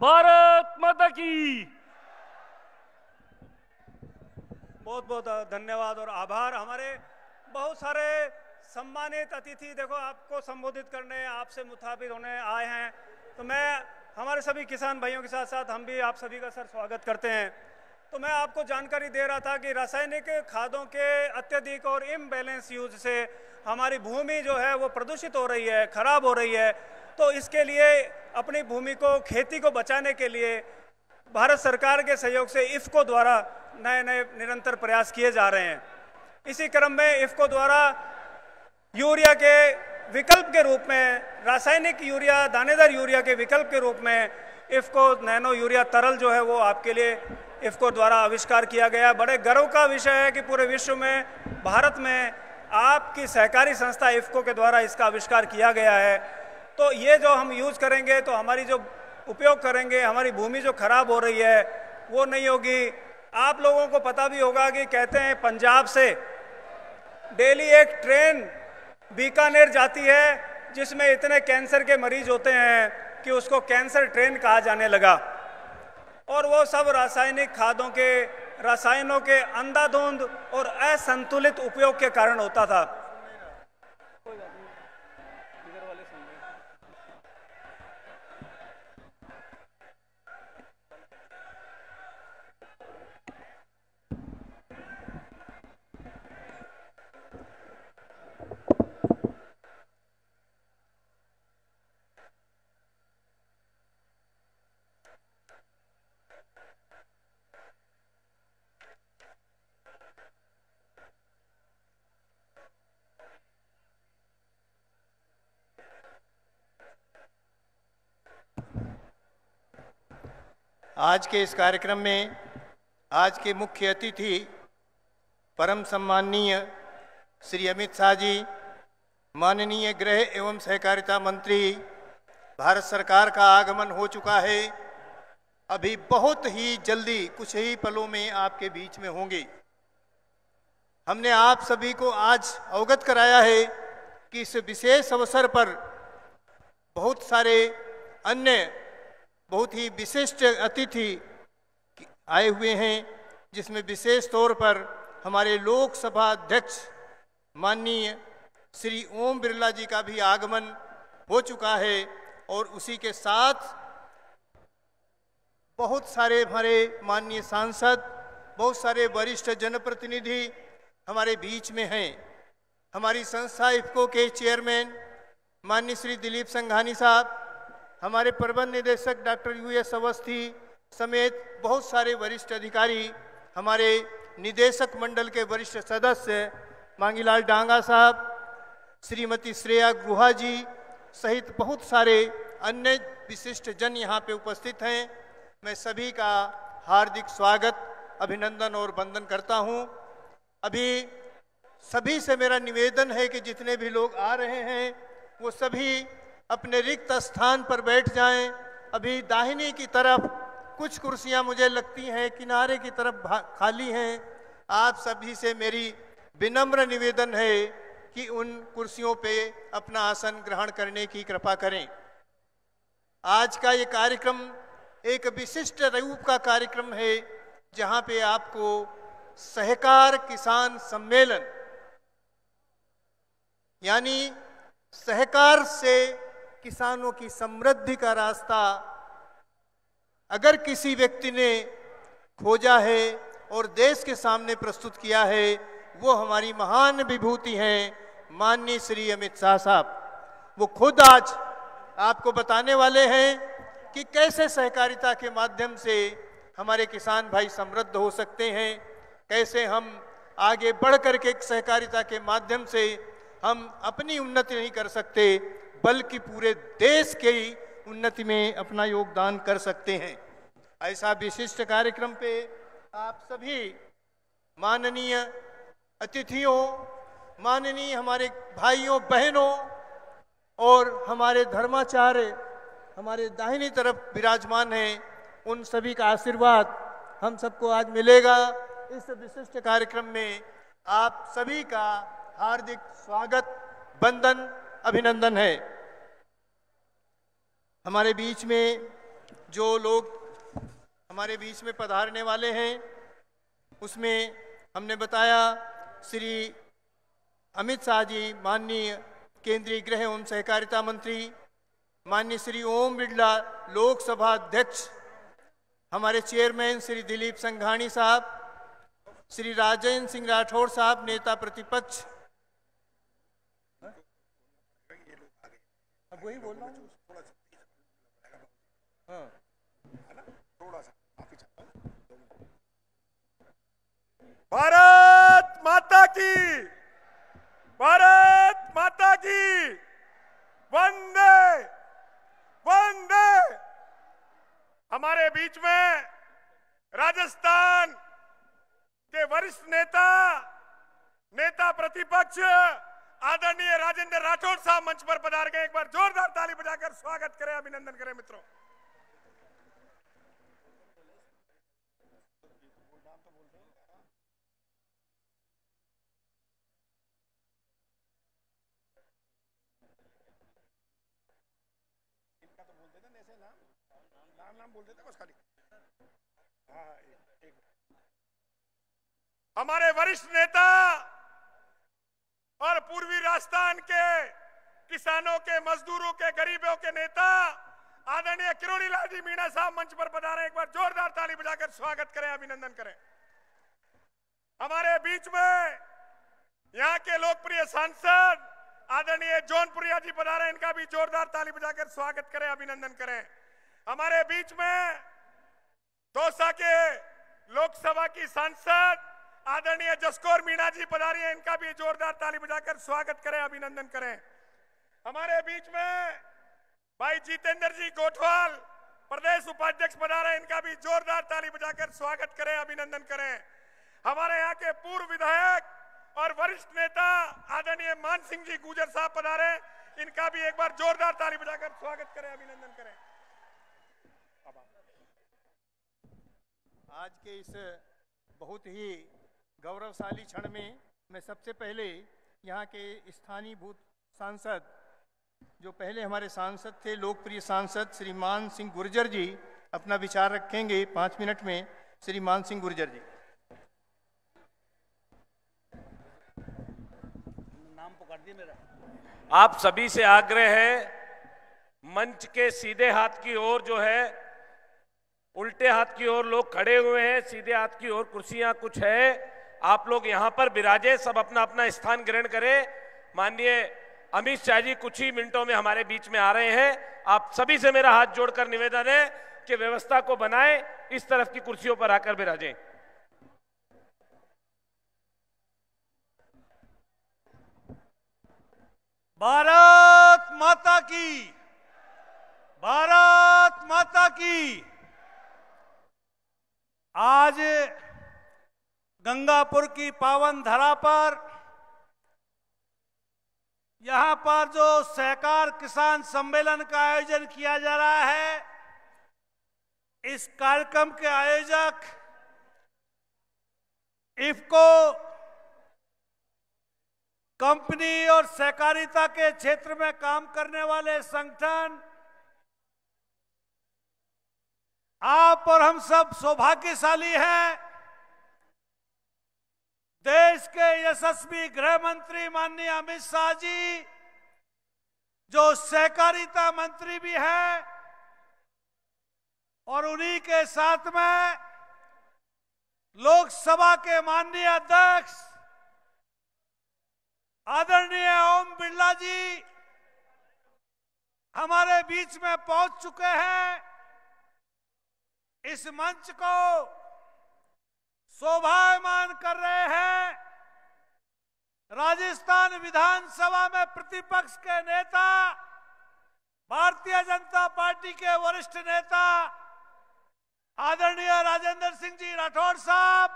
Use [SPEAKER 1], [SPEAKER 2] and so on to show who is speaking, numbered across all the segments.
[SPEAKER 1] भारत माता की।
[SPEAKER 2] बहुत बहुत धन्यवाद और आभार। हमारे बहुत सारे सम्मानित अतिथि देखो आपको संबोधित करने, आपसे मुखातिब होने आए हैं, तो मैं हमारे सभी किसान भाइयों के साथ साथ हम भी आप सभी का सर स्वागत करते हैं। तो मैं आपको जानकारी दे रहा था कि रासायनिक खादों के अत्यधिक और इम्बैलेंस यूज से हमारी भूमि जो है वो प्रदूषित हो रही है, खराब हो रही है। तो इसके लिए अपनी भूमि को, खेती को बचाने के लिए भारत सरकार के सहयोग से इफ़को द्वारा नए नए निरंतर प्रयास किए जा रहे हैं। इसी क्रम में इफ़को द्वारा यूरिया के विकल्प के रूप में, रासायनिक यूरिया, दानेदार यूरिया के विकल्प के रूप में इफ़को नैनो यूरिया तरल जो है वो आपके लिए इफ़को द्वारा आविष्कार किया गया। बड़े गर्व का विषय है कि पूरे विश्व में, भारत में आपकी सहकारी संस्था इफ़को के द्वारा इसका आविष्कार किया गया है। तो ये जो हम यूज करेंगे, तो हमारी जो उपयोग करेंगे, हमारी भूमि जो खराब हो रही है वो नहीं होगी। आप लोगों को पता भी होगा कि कहते हैं पंजाब से डेली एक ट्रेन बीकानेर जाती है जिसमें इतने कैंसर के मरीज होते हैं कि उसको कैंसर ट्रेन कहा जाने लगा। और वो सब रासायनिक खादों के, रसायनों के अंधाधुंध और असंतुलित उपयोग के कारण होता था।
[SPEAKER 3] आज के इस कार्यक्रम में आज के मुख्य अतिथि परम सम्माननीय श्री अमित शाह जी, माननीय गृह एवं सहकारिता मंत्री, भारत सरकार का आगमन हो चुका है। अभी बहुत ही जल्दी, कुछ ही पलों में आपके बीच में होंगे। हमने आप सभी को आज अवगत कराया है कि इस विशेष अवसर पर बहुत सारे अन्य बहुत ही विशिष्ट अतिथि आए हुए हैं, जिसमें विशेष तौर पर हमारे लोकसभा अध्यक्ष माननीय श्री ओम बिरला जी का भी आगमन हो चुका है। और उसी के साथ बहुत सारे हमारे माननीय सांसद, बहुत सारे वरिष्ठ जनप्रतिनिधि हमारे बीच में हैं। हमारी संस्था इफ़को के चेयरमैन माननीय श्री दिलीप संघानी साहब, हमारे प्रबंध निदेशक डॉक्टर US अवस्थी समेत बहुत सारे वरिष्ठ अधिकारी, हमारे निदेशक मंडल के वरिष्ठ सदस्य मांगीलाल डांगा साहब, श्रीमती श्रेया गुहा जी सहित बहुत सारे अन्य विशिष्ट जन यहाँ पे उपस्थित हैं। मैं सभी का हार्दिक स्वागत, अभिनंदन और वंदन करता हूँ। अभी सभी से मेरा निवेदन है कि जितने भी लोग आ रहे हैं वो सभी अपने रिक्त स्थान पर बैठ जाएं। अभी दाहिनी की तरफ कुछ कुर्सियां मुझे लगती हैं किनारे की तरफ खाली हैं। आप सभी से मेरी विनम्र निवेदन है कि उन कुर्सियों पे अपना आसन ग्रहण करने की कृपा करें। आज का ये कार्यक्रम एक विशिष्ट रूप का कार्यक्रम है, जहां पे आपको सहकार किसान सम्मेलन, यानी सहकार से किसानों की समृद्धि का रास्ता अगर किसी व्यक्ति ने खोजा है और देश के सामने प्रस्तुत किया है, वो हमारी महान विभूति हैं माननीय श्री अमित शाह साहब। वो खुद आज आपको बताने वाले हैं कि कैसे सहकारिता के माध्यम से हमारे किसान भाई समृद्ध हो सकते हैं, कैसे हम आगे बढ़ करके सहकारिता के माध्यम से हम अपनी उन्नति नहीं कर सकते बल्कि पूरे देश की उन्नति में अपना योगदान कर सकते हैं। ऐसा विशिष्ट कार्यक्रम पे आप सभी माननीय अतिथियों, माननीय हमारे भाइयों बहनों और हमारे धर्माचार्य हमारे दाहिनी तरफ विराजमान हैं, उन सभी का आशीर्वाद हम सबको आज मिलेगा। इस विशिष्ट कार्यक्रम में आप सभी का हार्दिक स्वागत, वंदन, अभिनंदन है। हमारे बीच में जो लोग हमारे बीच में पधारने वाले हैं उसमें हमने बताया श्री अमित शाह जी माननीय केंद्रीय गृह एवं सहकारिता मंत्री, माननीय श्री ओम बिरला लोकसभा अध्यक्ष, हमारे चेयरमैन श्री दिलीप संघानी साहब, श्री राजेंद्र सिंह राठौड़ साहब नेता प्रतिपक्ष, वही बोल रहा हूँ।
[SPEAKER 1] भारत माता की, भारत माता की, वंदे वंदे। हमारे बीच में राजस्थान के वरिष्ठ नेता प्रतिपक्ष आदरणीय राजेंद्र राठौड़ साहब मंच पर पधार गए। एक बार जोरदार ताली बजाकर स्वागत करें, अभिनंदन करें मित्रों। इनका तो बोल देते ना, ऐसे नाम बोल देते बस खाली। हाँ, हमारे वरिष्ठ नेता और पूर्वी राजस्थान के किसानों के, मजदूरों के, गरीबों के नेता आदरणीय किरोड़ी लाल जी मीणा साहब मंच पर पधारे। एक बार जोरदार ताली बजाकर स्वागत करें, अभिनंदन करें। हमारे बीच में यहाँ के लोकप्रिय सांसद आदरणीय जौनपुरिया जी पधारे, इनका भी जोरदार ताली बजाकर स्वागत करें, अभिनंदन करें। हमारे बीच में दौसा के लोकसभा की सांसद आदरणीय जसकौर मीणा जी पधारी हैं, इनका भी जोरदार ताली बजाकर स्वागत करें, अभिनंदन करें। हमारे बीच में भाई जितेंद्र जी गोठवाल प्रदेश उपाध्यक्ष पधारे, इनका भी जोरदार ताली बजाकर स्वागत करें, अभिनंदन करें। हमारे यहाँ के पूर्व विधायक और वरिष्ठ नेता आदरणीय मान सिंह जी गुजर साहब पधारे, इनका भी एक बार जोरदार ताली बजाकर स्वागत करें, अभिनंदन करें।
[SPEAKER 3] आज के इस बहुत ही गौरवशाली क्षण में मैं सबसे पहले यहाँ के स्थानीय भूत सांसद, जो पहले हमारे सांसद थे, लोकप्रिय सांसद श्री मान सिंह गुर्जर जी अपना विचार रखेंगे 5 मिनट में। श्री मान सिंह गुर्जर जी।
[SPEAKER 2] नाम पकड़ दिए मेरा।
[SPEAKER 4] आप सभी से आग्रह है, मंच के सीधे हाथ की ओर जो है, उल्टे हाथ की ओर लोग खड़े हुए हैं, सीधे हाथ की ओर कुर्सियां कुछ है, आप लोग यहां पर विराजे, सब अपना अपना स्थान ग्रहण करें। माननीय अमित शाह जी कुछ ही मिनटों में हमारे बीच में आ रहे हैं। आप सभी से मेरा हाथ जोड़कर निवेदन है कि व्यवस्था को बनाएं, इस तरफ की कुर्सियों पर आकर विराजें।
[SPEAKER 2] भारत माता की, भारत माता की। आज गंगापुर की पावन धरा पर यहां पर जो सहकार किसान सम्मेलन का आयोजन किया जा रहा है, इस कार्यक्रम के आयोजक इफको कंपनी और सहकारिता के क्षेत्र में काम करने वाले संगठन, आप और हम सब सौभाग्यशाली हैं। देश के यशस्वी गृह मंत्री माननीय अमित शाह जी, जो सहकारिता मंत्री भी हैं, और उन्हीं के साथ में लोकसभा के माननीय अध्यक्ष आदरणीय ओम बिरला जी हमारे बीच में पहुंच चुके हैं। इस मंच को शोभायमान कर रहे हैं राजस्थान विधानसभा में प्रतिपक्ष के नेता, भारतीय जनता पार्टी के वरिष्ठ नेता आदरणीय राजेंद्र सिंह जी राठौड़ साहब,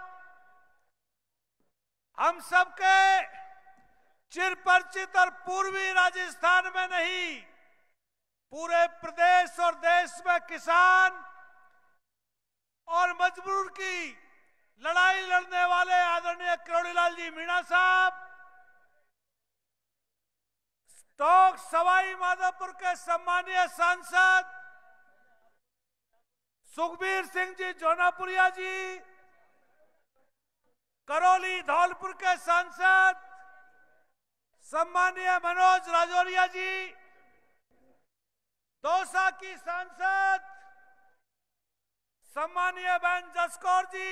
[SPEAKER 2] हम सबके चिरपरिचित और पूर्वी राजस्थान में नहीं, पूरे प्रदेश और देश में किसान और मजदूर की लड़ाई लड़ने वाले आदरणीय किरोड़ी लाल जी मीणा साहब, टोंक सवाई माधोपुर के सम्मानीय सांसद
[SPEAKER 5] सुखबीर सिंह जी जौनपुरिया जी, करौली धौलपुर के सांसद सम्मानीय मनोज राजौरिया जी, दौसा की सांसद सम्मानीय बहन जसकौर जी,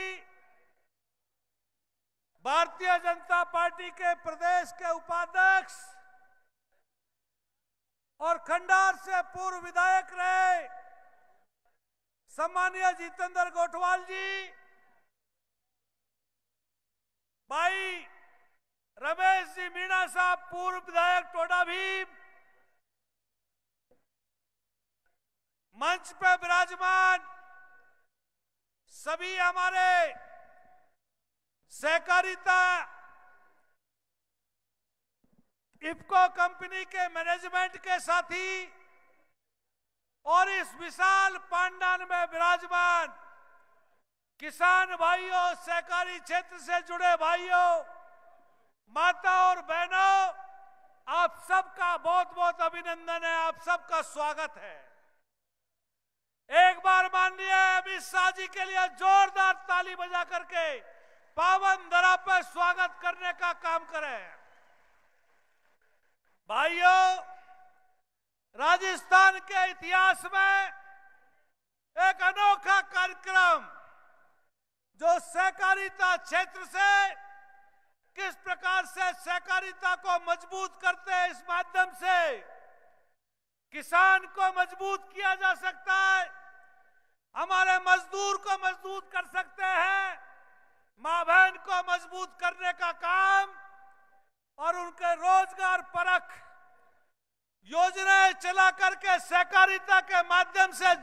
[SPEAKER 5] भारतीय जनता पार्टी के प्रदेश के उपाध्यक्ष और खंडार से पूर्व विधायक रहे सम्मानीय जितेंद्र गोठवाल जी, भाई रमेश जी मीणा साहब पूर्व विधायक टोडा भीम, मंच पे विराजमान सभी हमारे सहकारिता इफको कंपनी के मैनेजमेंट के साथी और इस विशाल पांडान में विराजमान किसान भाइयों, सहकारी क्षेत्र से जुड़े भाइयों, माता और बहनों, आप सबका बहुत बहुत अभिनंदन है, आप सबका स्वागत है। एक बार माननीय अमित शाह जी के लिए जोरदार ताली बजा करके पावन धरा पर स्वागत करने का काम करें। भाइयों, राजस्थान के इतिहास में एक अनोखा कार्यक्रम जो सहकारिता क्षेत्र से किस प्रकार से सहकारिता को मजबूत करते हैं, इस माध्यम से किसान को मजबूत किया जा सकता है, हमारे मजदूर को मजबूत कर सकते हैं, मां बहन को मजबूत करने का काम और उनके रोजगार परख योजनाएं चला करके सहकारिता के माध्यम से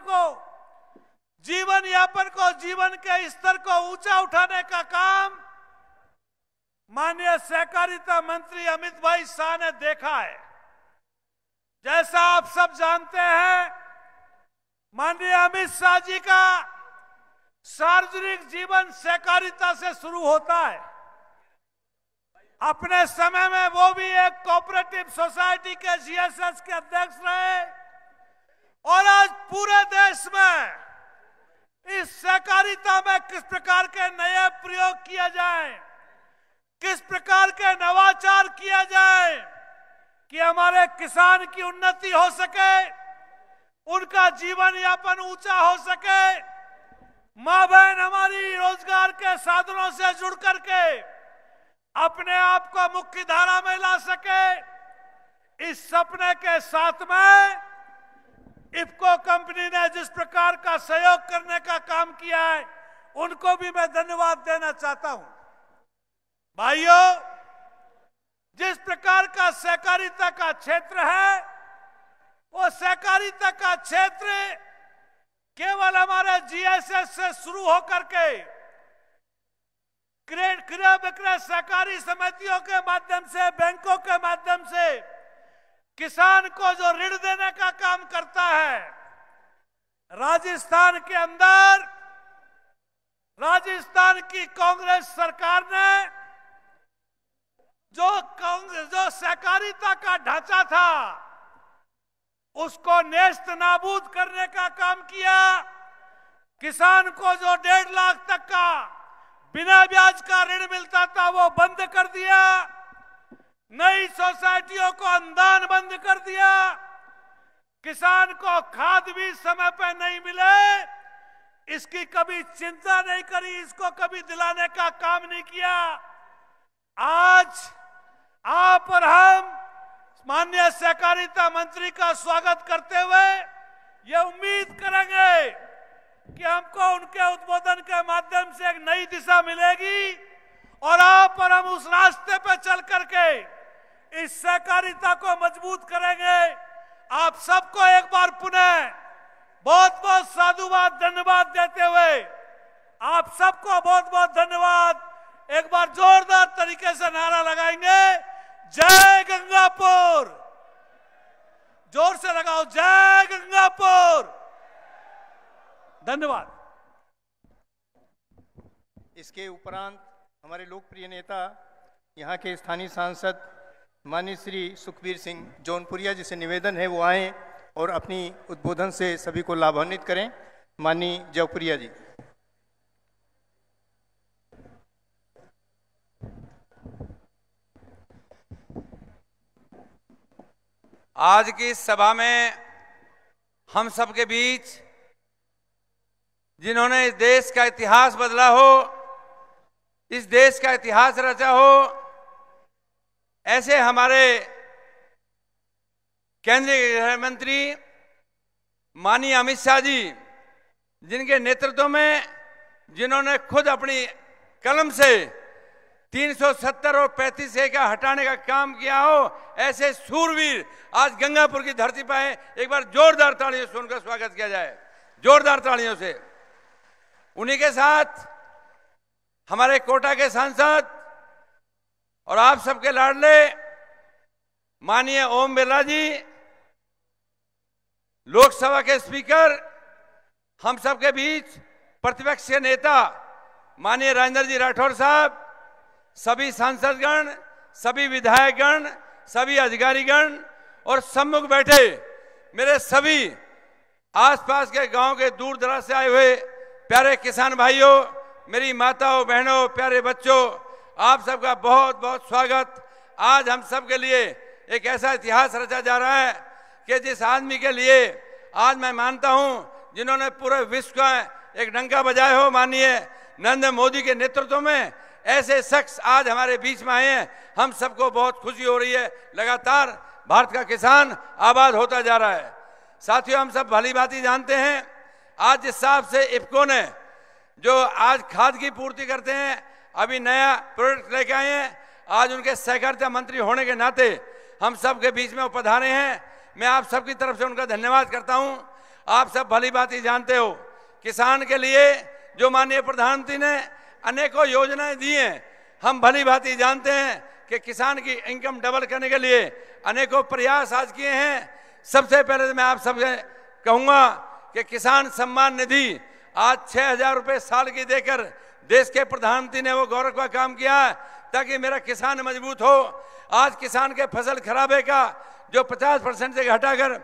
[SPEAKER 5] जीवन यापन को, जीवन के स्तर को ऊंचा उठाने का काम माननीय सहकारिता मंत्री अमित भाई शाह ने देखा है। जैसा आप सब जानते हैं, माननीय अमित शाह जी का सार्वजनिक जीवन सहकारिता से शुरू होता है। अपने समय में वो भी एक कोऑपरेटिव सोसाइटी के जीएसएस के अध्यक्ष रहे और आज पूरे देश में इस सहकारिता में किस प्रकार के नए प्रयोग किया जाए, किस प्रकार के नवाचार किया जाए कि हमारे किसान की उन्नति हो सके, उनका जीवन यापन ऊंचा हो सके, मां बहन हमारी रोजगार के साधनों से जुड़ करके अपने आप को मुख्य धारा में ला सके। इस सपने के साथ में इफको कंपनी ने जिस प्रकार का सहयोग करने का काम किया है, उनको भी मैं धन्यवाद देना चाहता हूं। भाइयों, जिस प्रकार का सहकारिता का क्षेत्र है, वो सहकारिता का क्षेत्र केवल हमारे जीएसएस से शुरू होकर के क्रय विक्रय सहकारी समितियों के माध्यम से, बैंकों के माध्यम से किसान को जो ऋण देने का काम करता है, राजस्थान के अंदर राजस्थान की कांग्रेस सरकार ने जो सहकारिता का ढांचा था उसको नेस्त नाबूद करने का काम किया। किसान को जो 1.5 लाख तक का बिना ब्याज का ऋण मिलता था वो बंद कर दिया, नई सोसाइटियों को अनुदान बंद कर दिया, किसान को खाद भी समय पर नहीं मिले इसकी कभी चिंता नहीं करी, इसको कभी दिलाने का काम नहीं किया। आज आप और हम माननीय सहकारिता मंत्री का स्वागत करते हुए ये उम्मीद करेंगे कि हमको उनके उद्बोधन के माध्यम से एक नई दिशा मिलेगी और आप और हम उस रास्ते पर चल करके इस सहकारिता को मजबूत करेंगे। आप सबको एक बार पुनः बहुत बहुत साधुवाद, धन्यवाद देते हुए आप सबको बहुत बहुत धन्यवाद। एक बार जोरदार तरीके से नारा लगाएंगे, जय गंगापुर, जोर से लगाओ, जय गंगापुर। धन्यवाद।
[SPEAKER 3] इसके उपरांत हमारे लोकप्रिय नेता, यहाँ के स्थानीय सांसद माननीय श्री सुखबीर सिंह जौनपुरिया जी से निवेदन है वो आएं और अपनी उद्बोधन से सभी को लाभान्वित करें। माननीय जयपुरिया जी।
[SPEAKER 6] आज की इस सभा में हम सबके बीच जिन्होंने इस देश का इतिहास बदला हो, इस देश का इतिहास रचा हो, ऐसे हमारे केंद्रीय गृह मंत्री माननीय अमित शाह जी, जिनके नेतृत्व में जिन्होंने खुद अपनी कलम से 370 और 35A का हटाने का काम किया हो, ऐसे सूरवीर आज गंगापुर की धरती पर है। एक बार जोरदार तालियों से उनका स्वागत किया जाए, जोरदार तालियों से। उन्हीं के साथ हमारे कोटा के सांसद और आप सबके लाडले माननीय ओम बिरला जी, लोकसभा के स्पीकर, हम सबके बीच प्रतिपक्ष के नेता माननीय राजेंद्र जी राठौर साहब, सभी सांसदगण, सभी विधायकगण, सभी अधिकारीगण और सम्मुख बैठे मेरे सभी आसपास के गांव के दूर दराज से आए हुए प्यारे किसान भाइयों, मेरी माताओं, बहनों, प्यारे बच्चों, आप सबका बहुत बहुत स्वागत। आज हम सब के लिए एक ऐसा इतिहास रचा जा रहा है कि जिस आदमी के लिए आज मैं मानता हूं जिन्होंने पूरे विश्व का एक डंका बजाया हो, माननीय नरेंद्र मोदी के नेतृत्व में ऐसे शख्स आज हमारे बीच में आए हैं। हम सबको बहुत खुशी हो रही है। लगातार भारत का किसान आबाद होता जा रहा है। साथियों, हम सब भली भांति जानते हैं आज जिस हिसाब से इफ्को ने जो आज खाद की पूर्ति करते हैं, अभी नया प्रोडक्ट लेके आए हैं, आज उनके सहकारिता मंत्री होने के नाते हम सब के बीच में वो पधारे हैं। मैं आप सबकी तरफ से उनका धन्यवाद करता हूं। आप सब भली भांति जानते हो किसान के लिए जो माननीय प्रधानमंत्री ने अनेकों योजनाएं दी हैं, हम भली भांति जानते हैं कि किसान की इनकम डबल करने के लिए अनेकों प्रयास आज किए हैं। सबसे पहले मैं आप सबसे कहूंगा कि किसान सम्मान निधि आज 6,000 रुपए साल की देकर देश के प्रधानमंत्री ने वो गौरव का काम किया है ताकि मेरा किसान मजबूत हो। आज किसान के फसल खराबे का जो 50% से घटाकर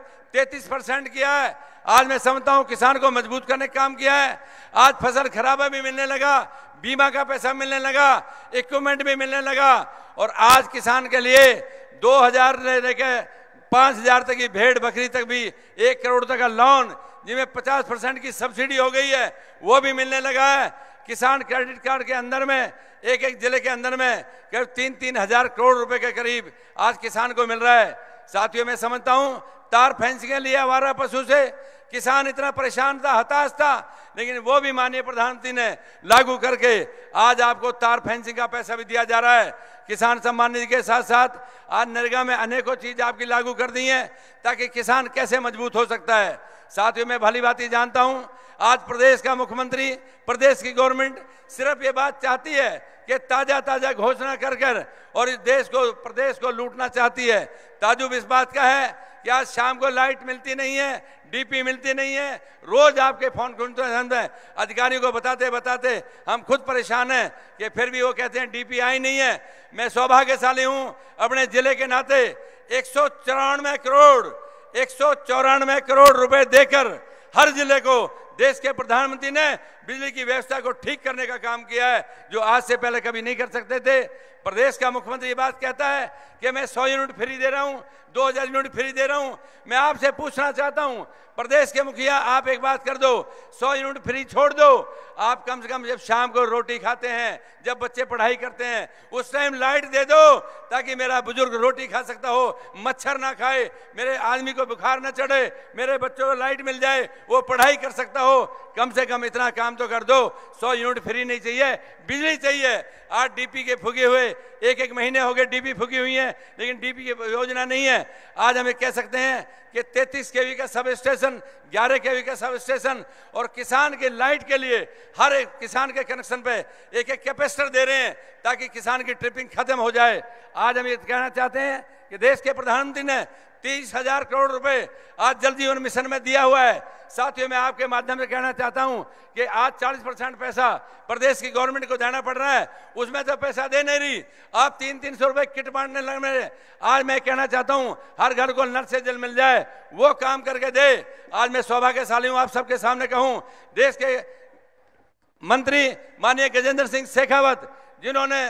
[SPEAKER 6] 33% किया है, आज मैं समझता हूं किसान को मजबूत करने का काम किया है। आज फसल खराबा भी मिलने लगा, बीमा का पैसा मिलने लगा, इक्विपमेंट भी मिलने लगा और आज किसान के लिए 2,000 से लेकर 5,000 तक की भेड़ बकरी तक भी 1 करोड़ तक का लोन जिसमें 50% की सब्सिडी हो गई है, वो भी मिलने लगा है। किसान क्रेडिट कार्ड के अंदर में एक एक जिले के अंदर में करीब 3-3 हजार करोड़ रुपए के करीब आज किसान को मिल रहा है। साथियों, मैं समझता हूं तार फेंसिंग के लिए आवारा पशु से किसान इतना परेशान था, हताश था, लेकिन वो भी माननीय प्रधानमंत्री ने लागू करके आज आपको तार फेंसिंग का पैसा भी दिया जा रहा है। किसान सम्मान निधि के साथ साथ आज नरेगा में अनेकों चीज आपकी लागू कर दी है ताकि किसान कैसे मजबूत हो सकता है। साथियों, मैं भली भांति जानता हूं आज प्रदेश का मुख्यमंत्री, प्रदेश की गवर्नमेंट सिर्फ ये बात चाहती है कि ताजा ताजा घोषणा कर कर और इस देश को, प्रदेश को लूटना चाहती है। ताजुब इस बात का है कि आज शाम को लाइट मिलती नहीं है, डीपी मिलती नहीं है, रोज आपके फोन हैं, अधिकारियों को बताते बताते हम खुद परेशान हैं कि फिर भी वो कहते हैं डीपी आई नहीं है। मैं सौभाग्यशाली हूं अपने जिले के नाते 194 करोड़ रुपए देकर हर जिले को देश के प्रधानमंत्री ने बिजली की व्यवस्था को ठीक करने का काम किया है जो आज से पहले कभी नहीं कर सकते थे। प्रदेश का मुख्यमंत्री ये बात कहता है कि मैं 100 यूनिट फ्री दे रहा हूं, 2,000 यूनिट फ्री दे रहा हूं। मैं आपसे पूछना चाहता हूं प्रदेश के मुखिया, आप एक बात कर दो, 100 यूनिट फ्री छोड़ दो, आप कम से कम जब शाम को रोटी खाते हैं, जब बच्चे पढ़ाई करते हैं, उस टाइम लाइट दे दो ताकि मेरा बुजुर्ग रोटी खा सकता हो, मच्छर ना खाए, मेरे आदमी को बुखार ना चढ़े, मेरे बच्चों को लाइट मिल जाए, वो पढ़ाई कर सकता हो। कम से कम इतना काम तो कर दो। 100 यूनिट फ्री नहीं चाहिए, बिजली चाहिए। आज डीपी के फूके हुए एक महीने हो गए, डीपी फूकी हुई है, लेकिन डीपी की योजना नहीं है। आज हमें कह सकते हैं कि 33 केवी का सब स्टेशन, 11 केवी का सब स्टेशन और किसान के लाइट के लिए हर एक किसान के कनेक्शन पे एक कैपेसिटर दे रहे हैं ताकि किसान की ट्रिपिंग खत्म हो जाए। आज हम ये कहना चाहते हैं कि देश के प्रधानमंत्री ने 30,000 करोड़ रुपए आज जल जीवन मिशन में दिया हुआ है। साथियों, मैं आपके माध्यम से कहना चाहता हूं कि आज 40% पैसा प्रदेश की गवर्नमेंट को देना पड़ रहा है, उसमें तो पैसा दे नहीं रही। आप 300-300 रुपए किट बांटने लगे। आज मैं कहना चाहता हूं हर घर को नल से जल मिल जाए, वो काम करके दे। आज मैं सौभाग्यशाली हूं आप सबके सामने कहूं, देश के मंत्री माननीय गजेंद्र सिंह शेखावत, जिन्होंने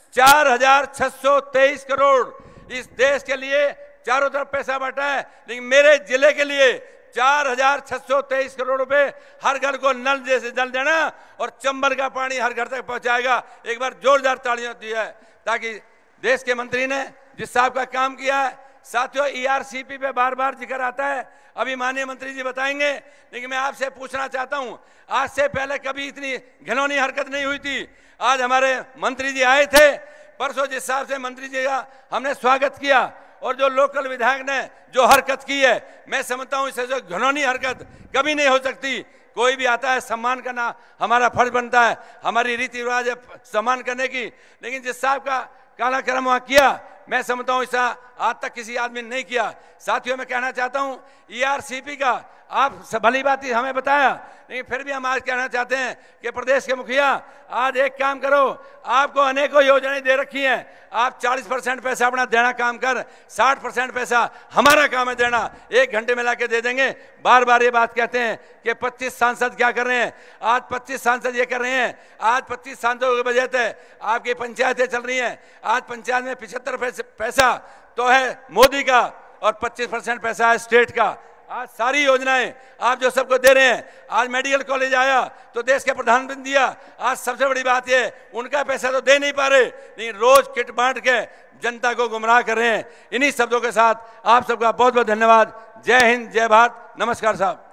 [SPEAKER 6] 4,623 करोड़ इस देश के लिए चारों तरफ पैसा बांटा है, लेकिन मेरे जिले के लिए 4,623 करोड़ रुपए हर घर को नल जैसे जल देना और चंबल का पानी हर घर तक पहुंचाएगा। एक बार जोरदार तालियां दी है, ताकि देश के मंत्री ने जिस साहब का काम किया है। साथियों, ERCP पे बार बार जिक्र आता है, अभी माननीय मंत्री जी बताएंगे, लेकिन मैं आपसे पूछना चाहता हूं, आज से पहले कभी इतनी घिनौनी हरकत नहीं हुई थी। आज हमारे मंत्री जी आए थे, परसों जिस हिसाब से मंत्री जी का हमने स्वागत किया और जो लोकल विधायक ने जो हरकत की है, मैं समझता हूं इससे जो घिनौनी हरकत कभी नहीं हो सकती। कोई भी आता है सम्मान करना हमारा फर्ज बनता है, हमारी रीति रिवाज है सम्मान करने की, लेकिन जिस साहब का काला कर्म वहां किया, मैं समझता हूं ऐसा आज तक किसी आदमी ने नहीं किया। साथियों, मैं कहना चाहता हूं ERCP का आप भली बात ही हमें बताया, लेकिन फिर भी हम आज कहना चाहते हैं कि प्रदेश के मुखिया आज एक काम करो, आपको अनेकों योजनाएं दे रखी हैं, आप 40% पैसा अपना देना काम कर, 60% पैसा हमारा काम है देना, 1 घंटे में लाके दे देंगे। बार बार ये बात कहते हैं कि 25 सांसद क्या कर रहे हैं, आज 25 सांसद ये कर रहे हैं, आज 25 सांसदों की वजह से आपकी पंचायतें चल रही हैं। आज पंचायत में 75% पैसा तो है मोदी का और 25% पैसा है स्टेट का। आज सारी योजनाएं आप जो सबको दे रहे हैं, आज मेडिकल कॉलेज आया तो देश के प्रधानमंत्री दिया, आज सबसे बड़ी बात ये उनका पैसा तो दे नहीं पा रहे, लेकिन रोज किट बांट के जनता को गुमराह कर रहे हैं। इन्हीं शब्दों के साथ आप सबका बहुत बहुत धन्यवाद। जय हिंद, जय भारत, नमस्कार साहब।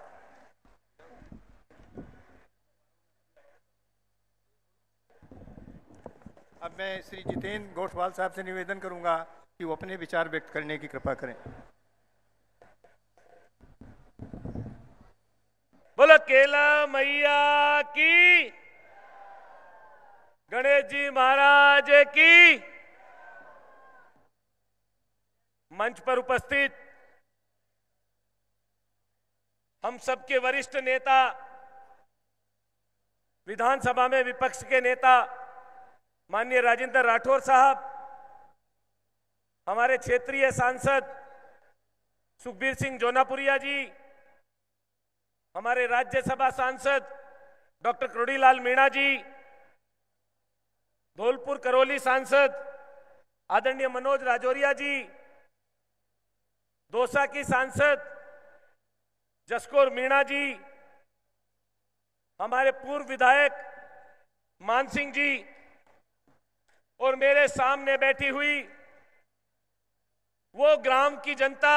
[SPEAKER 3] अब मैं श्री जितेंद्र गोठवाल साहब से निवेदन करूंगा कि वो अपने विचार व्यक्त करने की कृपा करें।
[SPEAKER 4] बोलो केला मैया की, गणेश जी महाराज की। मंच पर उपस्थित हम सबके वरिष्ठ नेता, विधानसभा में विपक्ष के नेता माननीय राजेंद्र राठौर साहब, हमारे क्षेत्रीय सांसद सुखबीर सिंह जोनापुरिया जी, हमारे राज्यसभा सांसद डॉक्टर किरोड़ीलाल मीणा जी, धौलपुर करौली सांसद आदरणीय मनोज राजौरिया जी, दौसा की सांसद जसकौर मीणा जी, हमारे पूर्व विधायक मान सिंह जी, और मेरे सामने बैठी हुई वो ग्राम की जनता,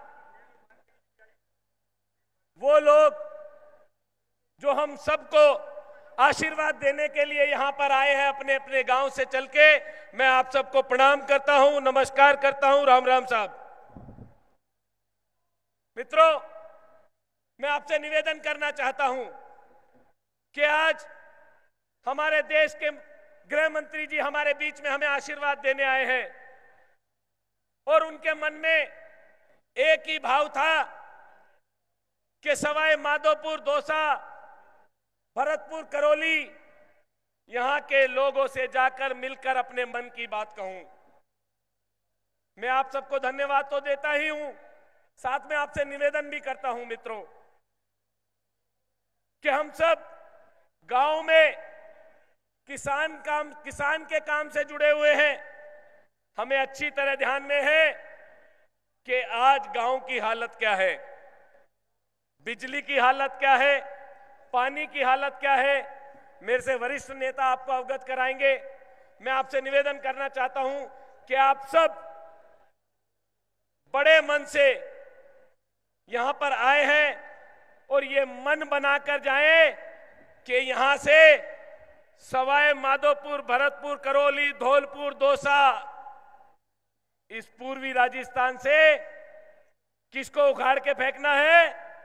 [SPEAKER 4] वो लोग जो हम सबको आशीर्वाद देने के लिए यहां पर आए हैं अपने अपने गांव से चल के, मैं आप सबको प्रणाम करता हूं, नमस्कार करता हूं। राम राम साहब। मित्रों, मैं आपसे निवेदन करना चाहता हूं कि आज हमारे देश के गृह मंत्री जी हमारे बीच में हमें आशीर्वाद देने आए हैं और उनके मन में एक ही भाव था कि सवाई माधोपुर, दौसा, भरतपुर, करौली, यहां के लोगों से जाकर मिलकर अपने मन की बात कहूं। मैं आप सबको धन्यवाद तो देता ही हूं, साथ में आपसे निवेदन भी करता हूं मित्रों कि हम सब गांव में किसान के काम से जुड़े हुए हैं। हमें अच्छी तरह ध्यान में है कि आज गांव की हालत क्या है, बिजली की हालत क्या है, पानी की हालत क्या है। मेरे से वरिष्ठ नेता आपको अवगत कराएंगे। मैं आपसे निवेदन करना चाहता हूं कि आप सब बड़े मन से यहां पर आए हैं और ये मन बनाकर जाएं कि यहां से सवाई माधोपुर, भरतपुर, करौली, धौलपुर, दौसा, इस पूर्वी राजस्थान से किसको उखाड़ के फेंकना है?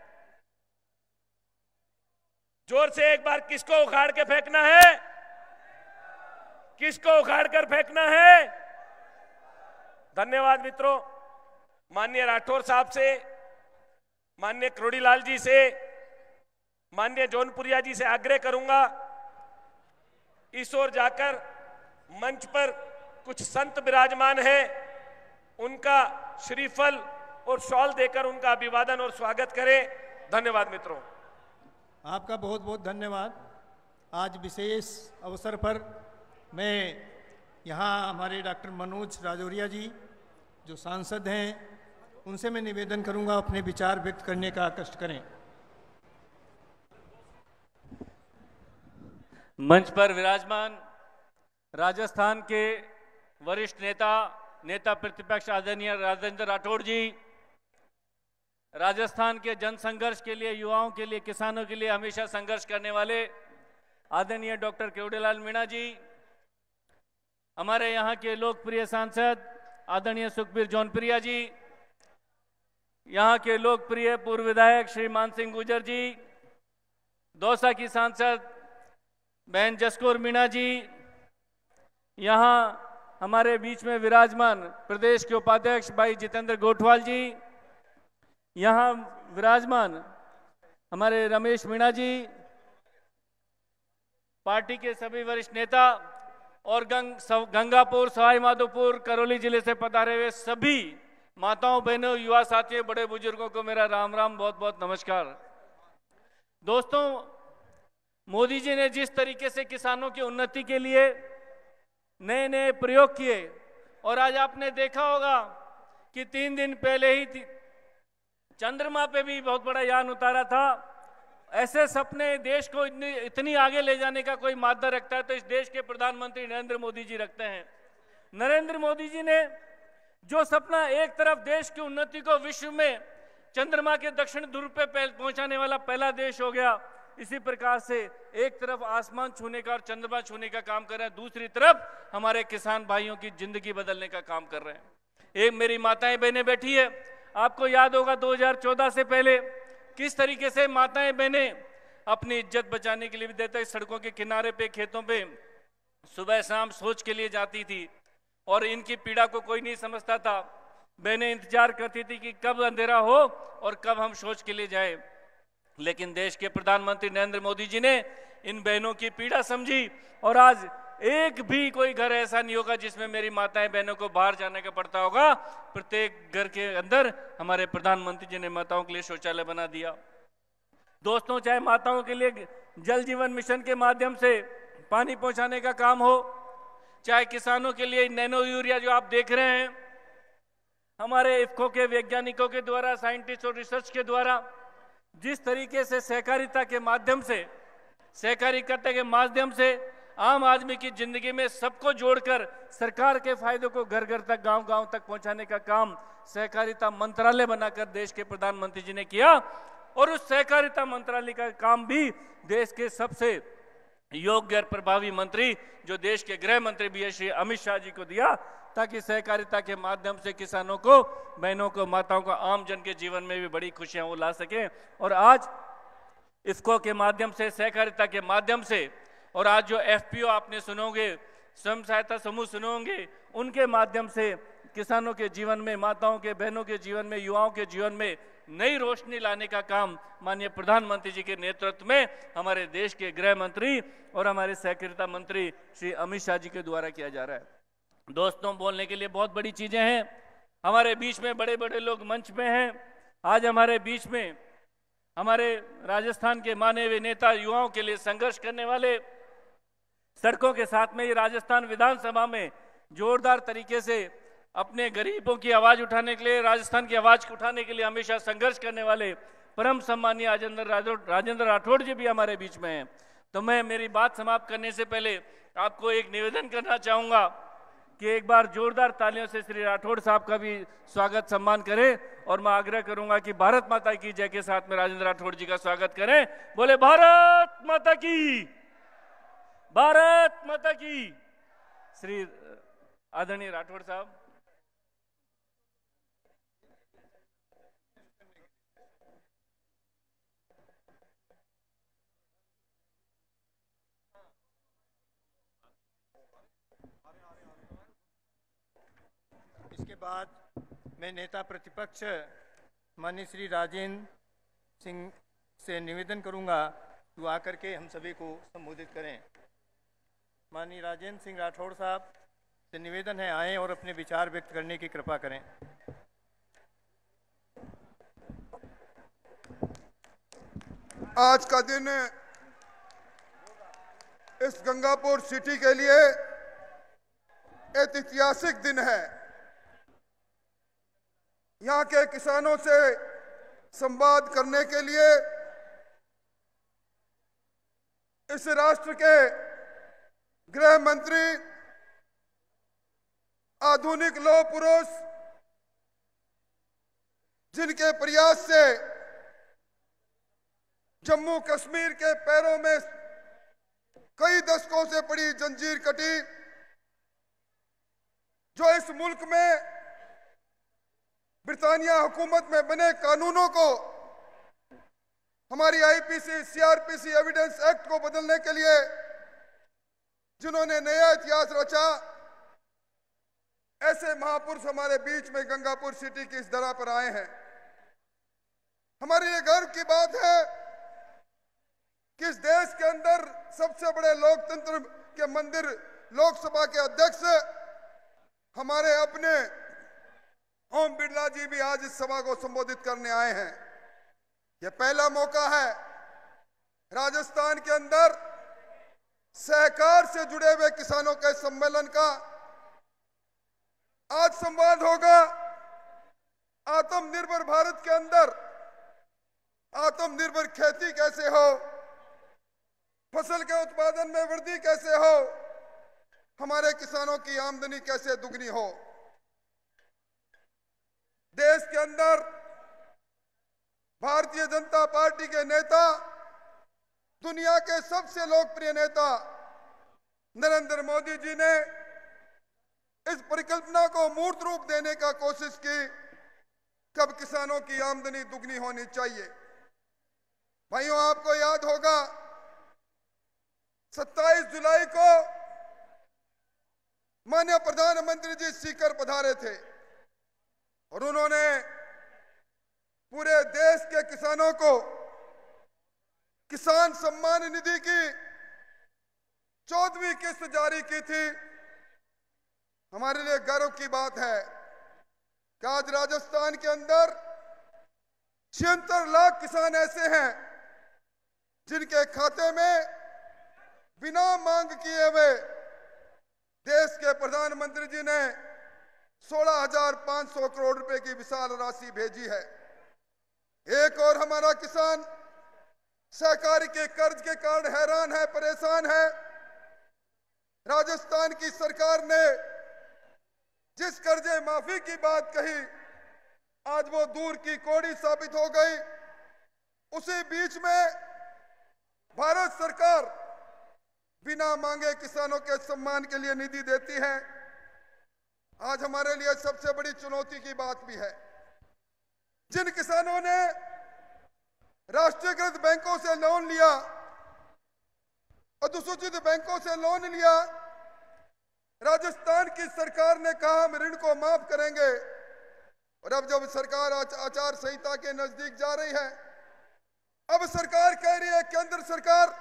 [SPEAKER 4] जोर से एक बार, किसको उखाड़ के फेंकना है? किसको उखाड़ कर फेंकना है? धन्यवाद मित्रों। माननीय राठौर साहब से, माननीय करोड़ीलाल जी से, माननीय जौनपुरिया जी से आग्रह करूंगा, इस ओर जाकर मंच पर कुछ संत विराजमान है, उनका श्रीफल और शॉल देकर उनका अभिवादन और स्वागत करें। धन्यवाद मित्रों।
[SPEAKER 3] आपका बहुत बहुत धन्यवाद। आज विशेष अवसर पर मैं यहाँ हमारे डॉक्टर मनोज राजौरिया जी जो सांसद हैं, उनसे मैं निवेदन करूंगा अपने विचार व्यक्त करने का कष्ट करें।
[SPEAKER 7] मंच पर विराजमान राजस्थान के वरिष्ठ नेता प्रतिपक्ष आदरणीय राजेंद्र राठौड़ जी, राजस्थान के जन संघर्ष के लिए, युवाओं के लिए, किसानों के लिए हमेशा संघर्ष करने वाले आदरणीय डॉक्टर करोड़ीलाल मीणा जी, हमारे यहाँ के लोकप्रिय सांसद आदरणीय सुखबीर जौनपुरिया जी, यहाँ के लोकप्रिय पूर्व विधायक श्री मान सिंह गुर्जर जी, दौसा की सांसद बहन जसकौर मीणा जी, यहाँ हमारे बीच में विराजमान प्रदेश के उपाध्यक्ष भाई जितेंद्र गोठवाल जी, यहाँ विराजमान हमारे रमेश मीणा जी, पार्टी के सभी वरिष्ठ नेता और गंगापुर, सवाई माधोपुर, करौली जिले से पधारे हुए सभी माताओं, बहनों, युवा साथियों, बड़े बुजुर्गों को मेरा राम राम, बहुत बहुत नमस्कार। दोस्तों, मोदी जी ने जिस तरीके से किसानों की उन्नति के लिए नए नए प्रयोग किए, और आज आपने देखा होगा कि 3 दिन पहले ही चंद्रमा पे भी बहुत बड़ा यान उतारा था। ऐसे सपने देश को इतनी आगे ले जाने का कोई मादा रखता है तो इस देश के प्रधानमंत्री नरेंद्र मोदी जी रखते हैं। नरेंद्र मोदी जी ने जो सपना, एक तरफ देश की उन्नति को विश्व में चंद्रमा के दक्षिण ध्रुव पे पहुंचाने वाला पहला देश हो गया, इसी प्रकार से एक तरफ आसमान छूने का और चंद्रमा छूने का काम कर रहे हैं, दूसरी तरफ हमारे किसान भाइयों की जिंदगी बदलने का काम कर रहे हैं। एक मेरी माताएं बहनें बैठी है, आपको याद होगा 2014 से पहले किस तरीके से माताएं बहनें अपनी इज्जत बचाने के लिए भी देते सड़कों के किनारे पे, खेतों पे सुबह शाम सोच के लिए जाती थी और इनकी पीड़ा को कोई नहीं समझता था। बहनें इंतजार करती थी कि कब अंधेरा हो और कब हम सोच के लिए जाए, लेकिन देश के प्रधानमंत्री नरेंद्र मोदी जी ने इन बहनों की पीड़ा समझी और आज एक भी कोई घर ऐसा नहीं होगा जिसमें मेरी माताएं बहनों को बाहर जाने का पड़ता होगा। प्रत्येक घर के अंदर हमारे प्रधानमंत्री जी ने माताओं के लिए शौचालय बना दिया। दोस्तों, चाहे माताओं के लिए जल जीवन मिशन के माध्यम से पानी पहुंचाने का काम हो, चाहे किसानों के लिए नैनो यूरिया जो आप देख रहे हैं, हमारे इफ्को के वैज्ञानिकों के द्वारा, साइंटिस्ट और रिसर्च के द्वारा जिस तरीके से सहकारिता के माध्यम से, सहकारिता के माध्यम से आम आदमी की जिंदगी में सबको जोड़कर सरकार के फायदों को घर घर तक, गांव गांव तक पहुंचाने का काम सहकारिता मंत्रालय बनाकर देश के प्रधानमंत्री जी ने किया। और उस सहकारिता मंत्रालय का काम भी देश के सबसे योग्य और प्रभावी मंत्री जो देश के गृह मंत्री भी है श्री अमित शाह जी को दिया, ताकि सहकारिता के माध्यम से किसानों को, बहनों को, माताओं को, आम जन के जीवन में भी बड़ी खुशियां वो ला सके। और आज इफ्को के माध्यम से, सहकारिता के माध्यम से, और आज जो एफपीओ आपने सुनोगे, स्वयं सहायता समूह सुनोगे, उनके माध्यम से किसानों के जीवन में, माताओं के, बहनों के जीवन में, युवाओं के जीवन में नई रोशनी लाने का काम माननीय प्रधानमंत्री जी के नेतृत्व में हमारे देश के गृह मंत्री और हमारे सहकारिता मंत्री श्री अमित शाह जी के द्वारा किया जा रहा है। दोस्तों, बोलने के लिए बहुत बड़ी चीजें हैं, हमारे बीच में बड़े बड़े लोग मंच में हैं। आज हमारे बीच में हमारे राजस्थान के माने हुए नेता, युवाओं के लिए संघर्ष करने वाले, सड़कों के साथ में ही राजस्थान विधानसभा में जोरदार तरीके से अपने गरीबों की आवाज उठाने के लिए, राजस्थान की आवाज उठाने के लिए हमेशा संघर्ष करने वाले परम सम्मानीय राजेंद्र राठौड़ जी भी हमारे बीच में हैं। तो मैं मेरी बात समाप्त करने से पहले आपको एक निवेदन करना चाहूंगा कि एक बार जोरदार तालियों से श्री राठौड़ साहब का भी स्वागत सम्मान करें, और मैं आग्रह करूंगा कि भारत माता की जय के साथ में राजेंद्र राठौड़ जी का स्वागत करें। बोले भारत माता की, भारत माता की। श्री आदरणीय राठौड़ साहब।
[SPEAKER 3] इसके बाद मैं नेता प्रतिपक्ष माननीय श्री राजेंद्र सिंह से निवेदन करूंगा कि वो आकर के हम सभी को संबोधित करें। माननीय राजेंद्र सिंह राठौड़ साहब से निवेदन है, आएं और अपने विचार व्यक्त करने की कृपा करें।
[SPEAKER 8] आज का दिन इस गंगापुर सिटी के लिए एक ऐतिहासिक दिन है। यहाँ के किसानों से संवाद करने के लिए इस राष्ट्र के गृह मंत्री, आधुनिक लौह पुरुष, जिनके प्रयास से जम्मू कश्मीर के पैरों में कई दशकों से पड़ी जंजीर कटी, जो इस मुल्क में ब्रिटानिया हुकूमत में बने कानूनों को, हमारी आईपीसी, सीआरपीसी, एविडेंस एक्ट को बदलने के लिए जिन्होंने नया इतिहास रचा, ऐसे महापुरुष हमारे बीच में गंगापुर सिटी की इस धरा पर आए हैं। हमारे लिए गर्व की बात है कि इस देश के अंदर सबसे बड़े लोकतंत्र के मंदिर लोकसभा के अध्यक्ष हमारे अपने ओम बिरला जी भी आज इस सभा को संबोधित करने आए हैं। यह पहला मौका है राजस्थान के अंदर सहकार से जुड़े हुए किसानों के सम्मेलन का। आज संवाद होगा आत्मनिर्भर भारत के अंदर आत्मनिर्भर खेती कैसे हो, फसल के उत्पादन में वृद्धि कैसे हो, हमारे किसानों की आमदनी कैसे दुगनी हो। देश के अंदर भारतीय जनता पार्टी के नेता, दुनिया के सबसे लोकप्रिय नेता नरेंद्र मोदी जी ने इस परिकल्पना को मूर्त रूप देने का कोशिश की, कब किसानों की आमदनी दुगनी होनी चाहिए। भाइयों, आपको याद होगा 27 जुलाई को माननीय प्रधानमंत्री जी सीकर पधारे थे और उन्होंने पूरे देश के किसानों को किसान सम्मान निधि की 14वीं किस्त जारी की थी। हमारे लिए गर्व की बात है कि आज राजस्थान के अंदर 76 लाख किसान ऐसे हैं जिनके खाते में बिना मांग किए हुए देश के प्रधानमंत्री जी ने 16,500 करोड़ रुपए की विशाल राशि भेजी है। एक और हमारा किसान सहकारी के कर्ज के कारण हैरान है, परेशान है। राजस्थान की सरकार ने जिस कर्जे माफी की बात कही, आज वो दूर की कौड़ी साबित हो गई। उसी बीच में भारत सरकार बिना मांगे किसानों के सम्मान के लिए निधि देती है। आज हमारे लिए सबसे बड़ी चुनौती की बात भी है, जिन किसानों ने राष्ट्रीयकृत बैंकों से लोन लिया, अनुसूचित बैंकों से लोन लिया, राजस्थान की सरकार ने कहा हम ऋण को माफ करेंगे, और अब जब सरकार आचार संहिता के नजदीक जा रही है, अब सरकार कह रही है केंद्र सरकार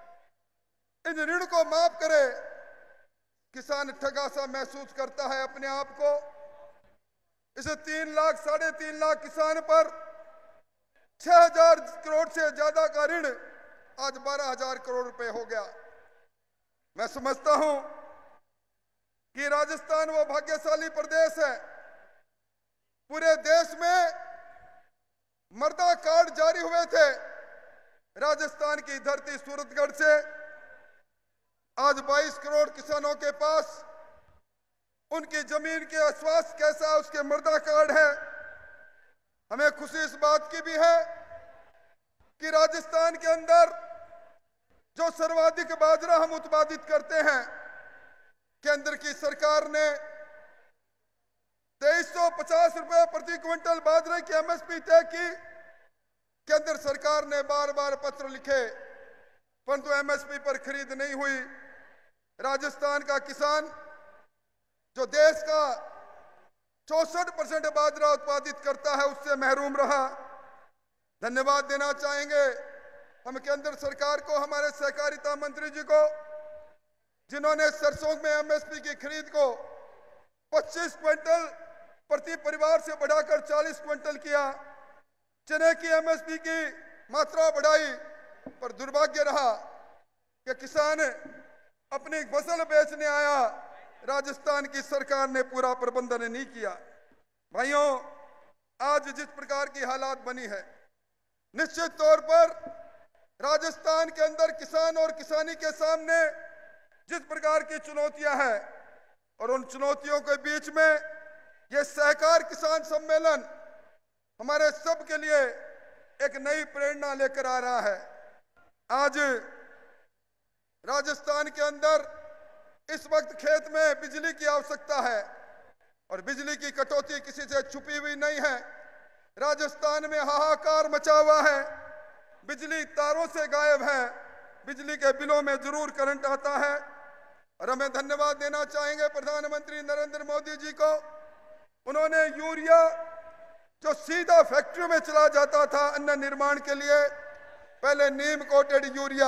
[SPEAKER 8] इन ऋण को माफ करे। किसान ठगा सा महसूस करता है अपने आप को। इस 3 लाख 3.5 लाख किसान पर 6,000 करोड़ से ज्यादा का ऋण आज 12,000 करोड़ रुपए हो गया। मैं समझता हूं कि राजस्थान वो भाग्यशाली प्रदेश है, पूरे देश में मर्दा कार्ड जारी हुए थे। राजस्थान की धरती सूरतगढ़ से आज 22 करोड़ किसानों के पास उनकी जमीन के स्वास्थ्य कैसा, उसके मर्दा कार्ड है। हमें खुशी इस बात की भी है कि राजस्थान के अंदर जो सर्वाधिक बाजरा हम उत्पादित करते हैं, केंद्र की सरकार ने 2350 रुपए प्रति क्विंटल बाजरे की एमएसपी तय की। केंद्र सरकार ने बार बार पत्र लिखे, परंतु एमएसपी पर खरीद नहीं हुई। राजस्थान का किसान जो देश का 64% बाजरा उत्पादित करता है, उससे महरूम रहा। धन्यवाद देना चाहेंगे हम केंद्र सरकार को, हमारे सहकारिता मंत्री जी को, जिन्होंने सरसों में एमएसपी की खरीद को 25 क्विंटल प्रति परिवार से बढ़ाकर 40 क्विंटल किया। चने की एमएसपी की मात्रा बढ़ाई, पर दुर्भाग्य रहा कि किसान अपनी फसल बेचने आया, राजस्थान की सरकार ने पूरा प्रबंधन नहीं किया। भाइयों, आज जिस प्रकार की हालात बनी है, निश्चित तौर पर राजस्थान के अंदर किसान और किसानी के सामने जिस प्रकार की चुनौतियां हैं, और उन चुनौतियों के बीच में ये सहकार किसान सम्मेलन हमारे सब के लिए एक नई प्रेरणा लेकर आ रहा है। आज राजस्थान के अंदर इस वक्त खेत में बिजली की आवश्यकता है, और बिजली की कटौती किसी से छुपी हुई नहीं है। राजस्थान में हाहाकार मचा हुआ है, बिजली तारों से गायब है, बिजली के बिलों में जरूर करंट आता है। और हमें धन्यवाद देना चाहेंगे प्रधानमंत्री नरेंद्र मोदी जी को। उन्होंने यूरिया जो सीधा फैक्ट्री में चला जाता था अन्न निर्माण के लिए, पहले नीम कोटेड यूरिया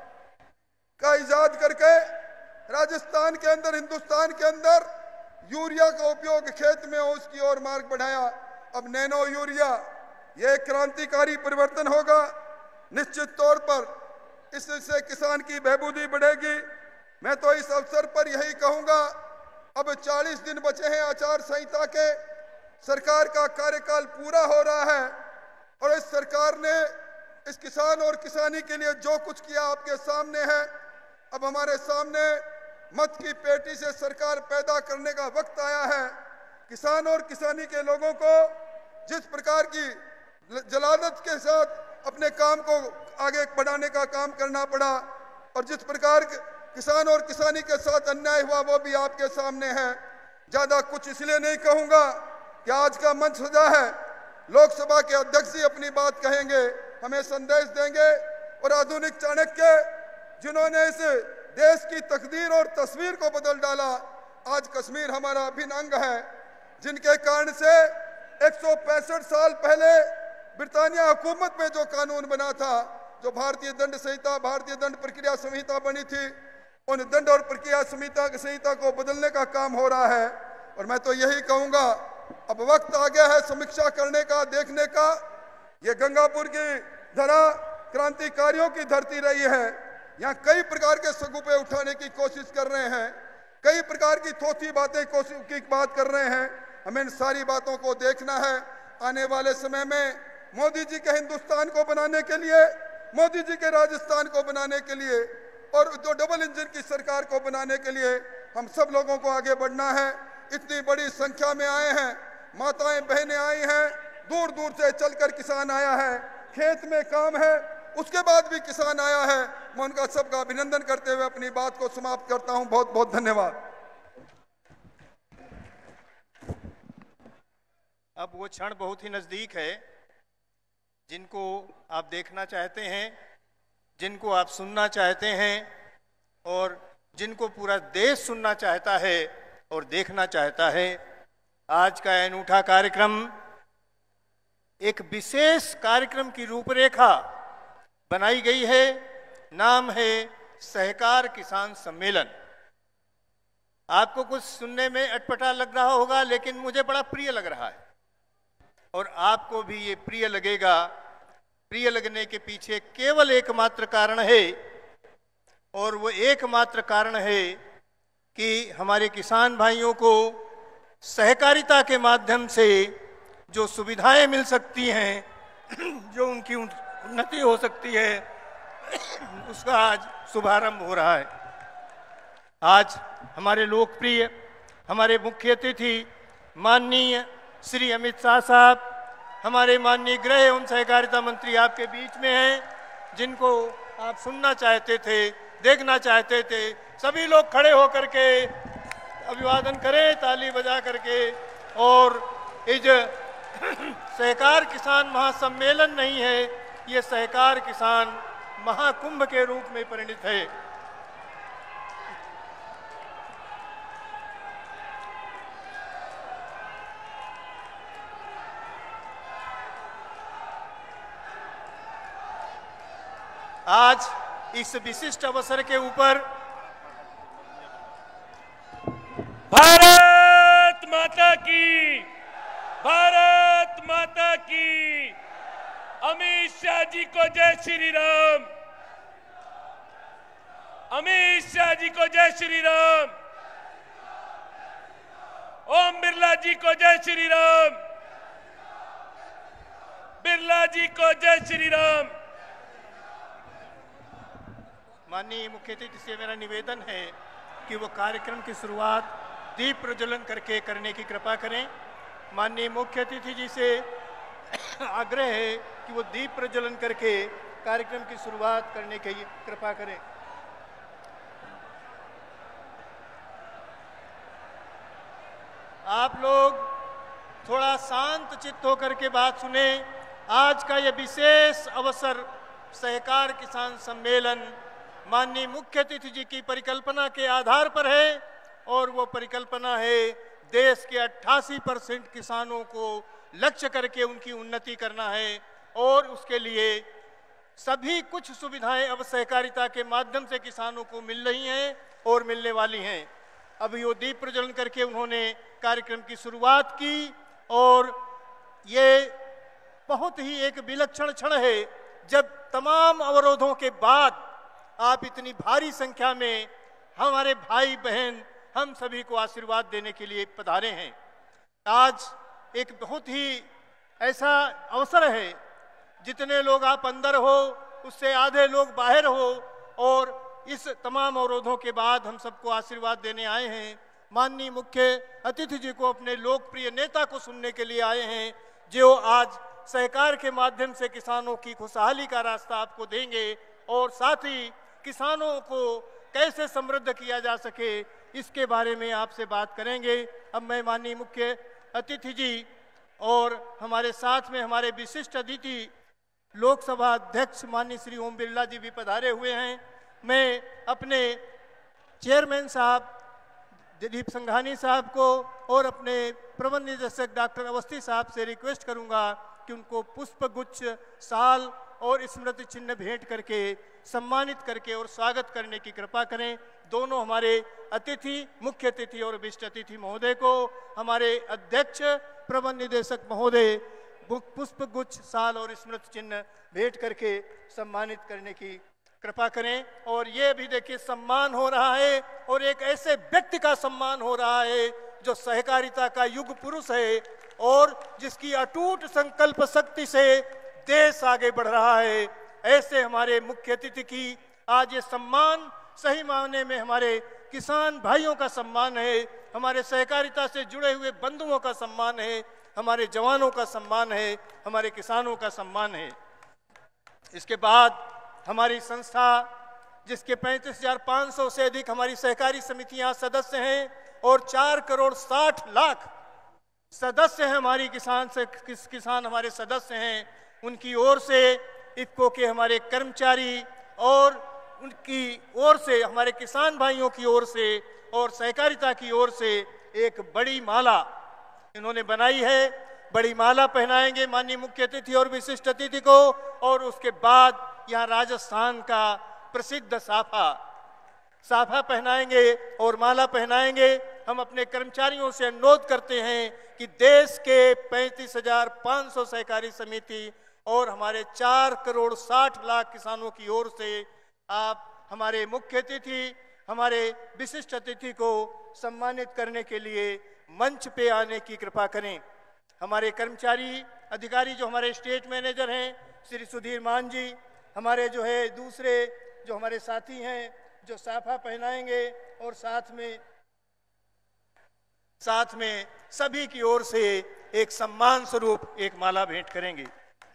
[SPEAKER 8] का इजाद करके राजस्थान के अंदर, हिंदुस्तान के अंदर यूरिया का उपयोग खेत में हो, उसकी ओर मार्ग बढ़ाया। अब नैनो यूरिया, यह क्रांतिकारी परिवर्तन होगा। निश्चित तौर पर इससे किसान की बहबूदी बढ़ेगी। मैं तो इस अवसर पर यही कहूंगा, अब 40 दिन बचे हैं आचार संहिता के, सरकार का कार्यकाल पूरा हो रहा है, और इस सरकार ने इस किसान और किसानी के लिए जो कुछ किया आपके सामने है। अब हमारे सामने मत की पेटी से सरकार पैदा करने का वक्त आया है। किसान और किसानी के लोगों को जिस प्रकार की जलालत के साथ अपने काम को आगे बढ़ाने का काम करना पड़ा, और जिस प्रकार किसान और किसानी के साथ अन्याय हुआ, वो भी आपके सामने है। ज्यादा कुछ इसलिए नहीं कहूंगा कि आज का मंच सजा है, लोकसभा के अध्यक्ष जी अपनी बात कहेंगे, हमें संदेश देंगे। और आधुनिक चाणक्य, जिन्होंने इस देश की तकदीर और तस्वीर को बदल डाला, आज कश्मीर हमारा अभिन्न अंग है, जिनके कारण से 165 साल पहले ब्रिटानिया हुकूमत में जो कानून बना था, जो भारतीय दंड संहिता, भारतीय दंड प्रक्रिया संहिता बनी थी, उन दंड और प्रक्रिया संहिता को बदलने का काम हो रहा है। और मैं तो यही कहूंगा, अब वक्त आ गया है समीक्षा करने का, देखने का। ये गंगापुर की धरा क्रांतिकारियों की धरती रही है। यहाँ कई प्रकार के सगुफे उठाने की कोशिश कर रहे हैं, कई प्रकार की थोथी बातें की बात कर रहे हैं। हमें इन सारी बातों को देखना है। आने वाले समय में मोदी जी के हिंदुस्तान को बनाने के लिए, मोदी जी के राजस्थान को बनाने के लिए, और जो डबल इंजन की सरकार को बनाने के लिए हम सब लोगों को आगे बढ़ना है। इतनी बड़ी संख्या में आए हैं, माताएं बहनें आई हैं, दूर दूर से चलकर किसान आया है, खेत में काम है, उसके बाद भी किसान आया है। मैं उनका सबका अभिनंदन करते हुए अपनी बात को समाप्त करता हूं। बहुत बहुत धन्यवाद।
[SPEAKER 3] अब वो क्षण बहुत ही नजदीक है, जिनको आप देखना चाहते हैं, जिनको आप सुनना चाहते हैं, और जिनको पूरा देश सुनना चाहता है और देखना चाहता है। आज का अनूठा कार्यक्रम एक विशेष कार्यक्रम की रूपरेखा बनाई गई है। नाम है सहकार किसान सम्मेलन। आपको कुछ सुनने में अटपटा लग रहा होगा, लेकिन मुझे बड़ा प्रिय लग रहा है, और आपको भी ये प्रिय लगेगा। प्रिय लगने के पीछे केवल एकमात्र कारण है, और वो एकमात्र कारण है कि हमारे किसान भाइयों को सहकारिता के माध्यम से जो सुविधाएं मिल सकती हैं, जो उनकी उन्नति हो सकती है, उसका आज शुभारंभ हो रहा है। आज हमारे लोकप्रिय, हमारे मुख्य अतिथि माननीय श्री अमित शाह साहब, हमारे माननीय गृह एवं सहकारिता मंत्री आपके बीच में हैं, जिनको आप सुनना चाहते थे, देखना चाहते थे। सभी लोग खड़े होकर के अभिवादन करें, ताली बजा करके। और इस सहकार किसान महासम्मेलन नहीं है, ये सहकार किसान महाकुंभ के रूप में परिणित है। आज इस विशिष्ट अवसर के ऊपर
[SPEAKER 4] भारत माता की, भारत माता की। अमित शाह जी को जय श्री राम, अमित शाह जी को जय श्री राम, ओम बिरला जी को जय श्री राम, बिरला जी को जय श्री राम।
[SPEAKER 3] माननीय मुख्य अतिथि से मेरा निवेदन है कि वो कार्यक्रम की शुरुआत दीप प्रज्वलन करके करने की कृपा करें। माननीय मुख्य अतिथि जी से आग्रह है कि वो दीप प्रज्वलन करके कार्यक्रम की शुरुआत करने की कृपा करें। आप लोग थोड़ा शांत चित्त होकर के बात सुने। आज का यह विशेष अवसर सहकार किसान सम्मेलन माननीय मुख्य अतिथि जी की परिकल्पना के आधार पर है, और वो परिकल्पना है देश के 88% किसानों को लक्ष्य करके उनकी उन्नति करना है, और उसके लिए सभी कुछ सुविधाएं अब सहकारिता के माध्यम से किसानों को मिल रही हैं और मिलने वाली हैं। अब यो दीप प्रज्वलन करके उन्होंने कार्यक्रम की शुरुआत की, और ये बहुत ही एक विलक्षण क्षण है जब तमाम अवरोधों के बाद आप इतनी भारी संख्या में हमारे भाई बहन हम सभी को आशीर्वाद देने के लिए पधारे हैं। आज एक बहुत ही ऐसा अवसर है, जितने लोग आप अंदर हो उससे आधे लोग बाहर हो, और इस तमाम अवरोधों के बाद हम सबको आशीर्वाद देने आए हैं। माननीय मुख्य अतिथि जी को अपने लोकप्रिय नेता को सुनने के लिए आए हैं, जो आज सहकार के माध्यम से किसानों की खुशहाली का रास्ता आपको देंगे, और साथ ही किसानों को कैसे समृद्ध किया जा सके इसके बारे में आपसे बात करेंगे। अब मैं माननीय मुख्य अतिथि जी और हमारे साथ में हमारे विशिष्ट अतिथि लोकसभा अध्यक्ष माननीय श्री ओम बिरला जी भी पधारे हुए हैं। मैं अपने चेयरमैन साहब दिलीप संघानी साहब को और अपने प्रबंध निदेशक डॉक्टर अवस्थी साहब से रिक्वेस्ट करूंगा कि उनको पुष्प गुच्छ, साल और स्मृति चिन्ह भेंट करके सम्मानित करके और स्वागत करने की कृपा करें। दोनों हमारे अतिथि, मुख्य अतिथि और विशिष्ट अतिथि महोदय को हमारे अध्यक्ष प्रबंध निदेशक महोदय पुष्प गुच्छ, साल और स्मृति चिन्ह भेंट करके सम्मानित करने की कृपा करें। और ये भी देखिए सम्मान हो रहा है, और एक ऐसे व्यक्ति का सम्मान हो रहा है जो सहकारिता का युग पुरुष है और जिसकी अटूट संकल्प शक्ति से देश आगे बढ़ रहा है। ऐसे हमारे मुख्य अतिथि की आज ये सम्मान सही मायने में हमारे किसान भाइयों का सम्मान है, हमारे सहकारिता से जुड़े हुए बंधुओं का सम्मान है, हमारे जवानों का सम्मान है, हमारे किसानों का सम्मान है। इसके बाद हमारी संस्था, जिसके 35,500 से अधिक हमारी सहकारी समितियां सदस्य हैं और 4 करोड़ 60 लाख सदस्य हैं, हमारी किसान हमारे सदस्य हैं, उनकी ओर से इफ्को के हमारे कर्मचारी और उनकी ओर से हमारे किसान भाइयों की ओर से और सहकारिता की ओर से एक बड़ी माला इन्होंने बनाई है। बड़ी माला पहनाएंगे माननीय मुख्य अतिथि और विशिष्ट अतिथि को, और उसके बाद यहाँ राजस्थान का प्रसिद्ध साफा पहनाएंगे और माला पहनाएंगे। हम अपने कर्मचारियों से अनुरोध करते हैं कि देश के 35,500 सहकारी समिति और हमारे 4 करोड़ 60 लाख किसानों की ओर से आप हमारे मुख्य अतिथि, हमारे विशिष्ट अतिथि को सम्मानित करने के लिए मंच पे आने की कृपा करें। हमारे कर्मचारी अधिकारी जो हमारे स्टेट मैनेजर हैं श्री सुधीर मान जी, हमारे जो है दूसरे जो हमारे साथी हैं जो साफा पहनाएंगे, और साथ में सभी की ओर से एक सम्मान स्वरूप एक माला भेंट करेंगे।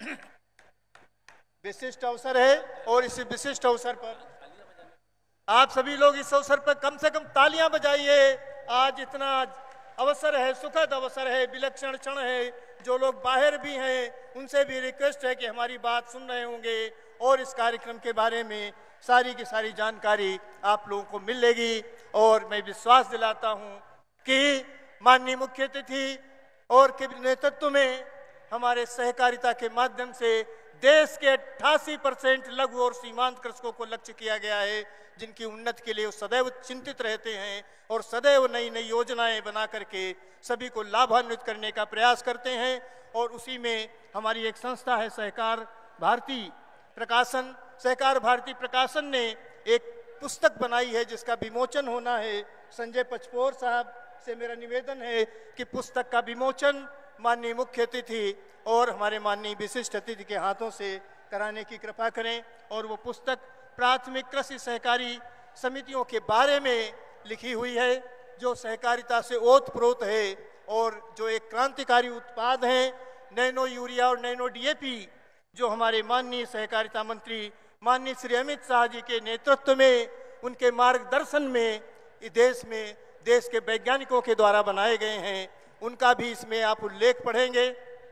[SPEAKER 3] विशिष्ट अवसर है, और इस विशिष्ट अवसर पर आप सभी लोग इस अवसर पर कम से कम तालियां बजाइए। आज इतना अवसर है, सुखद अवसर है, विलक्षण क्षण है। जो लोग बाहर भी हैं उनसे भी रिक्वेस्ट है कि हमारी बात सुन रहे होंगे और इस कार्यक्रम के बारे में सारी की सारी जानकारी आप लोगों को मिलेगी। और मैं विश्वास दिलाता हूं कि माननीय मुख्य अतिथि और के नेतृत्व में हमारे सहकारिता के माध्यम से देश के 88% लघु और सीमांत कृषकों को लक्ष्य किया गया है, जिनकी उन्नति के लिए वो सदैव चिंतित रहते हैं और सदैव नई नई योजनाएं बना करके सभी को लाभान्वित करने का प्रयास करते हैं। और उसी में हमारी एक संस्था है सहकार भारती प्रकाशन। सहकार भारती प्रकाशन ने एक पुस्तक बनाई है जिसका विमोचन होना है। संजय पचपोर साहब से मेरा निवेदन है कि पुस्तक का विमोचन माननीय मुख्य अतिथि और हमारे माननीय विशिष्ट अतिथि के हाथों से कराने की कृपा करें। और वो पुस्तक प्राथमिक कृषि सहकारी समितियों के बारे में लिखी हुई है, जो सहकारिता से ओतप्रोत है और जो एक क्रांतिकारी उत्पाद हैं। नैनो यूरिया और नैनो डीएपी जो हमारे माननीय सहकारिता मंत्री माननीय श्री अमित शाह जी के नेतृत्व में, उनके मार्गदर्शन में देश के वैज्ञानिकों के द्वारा बनाए गए हैं, उनका भी इसमें आप उल्लेख पढ़ेंगे।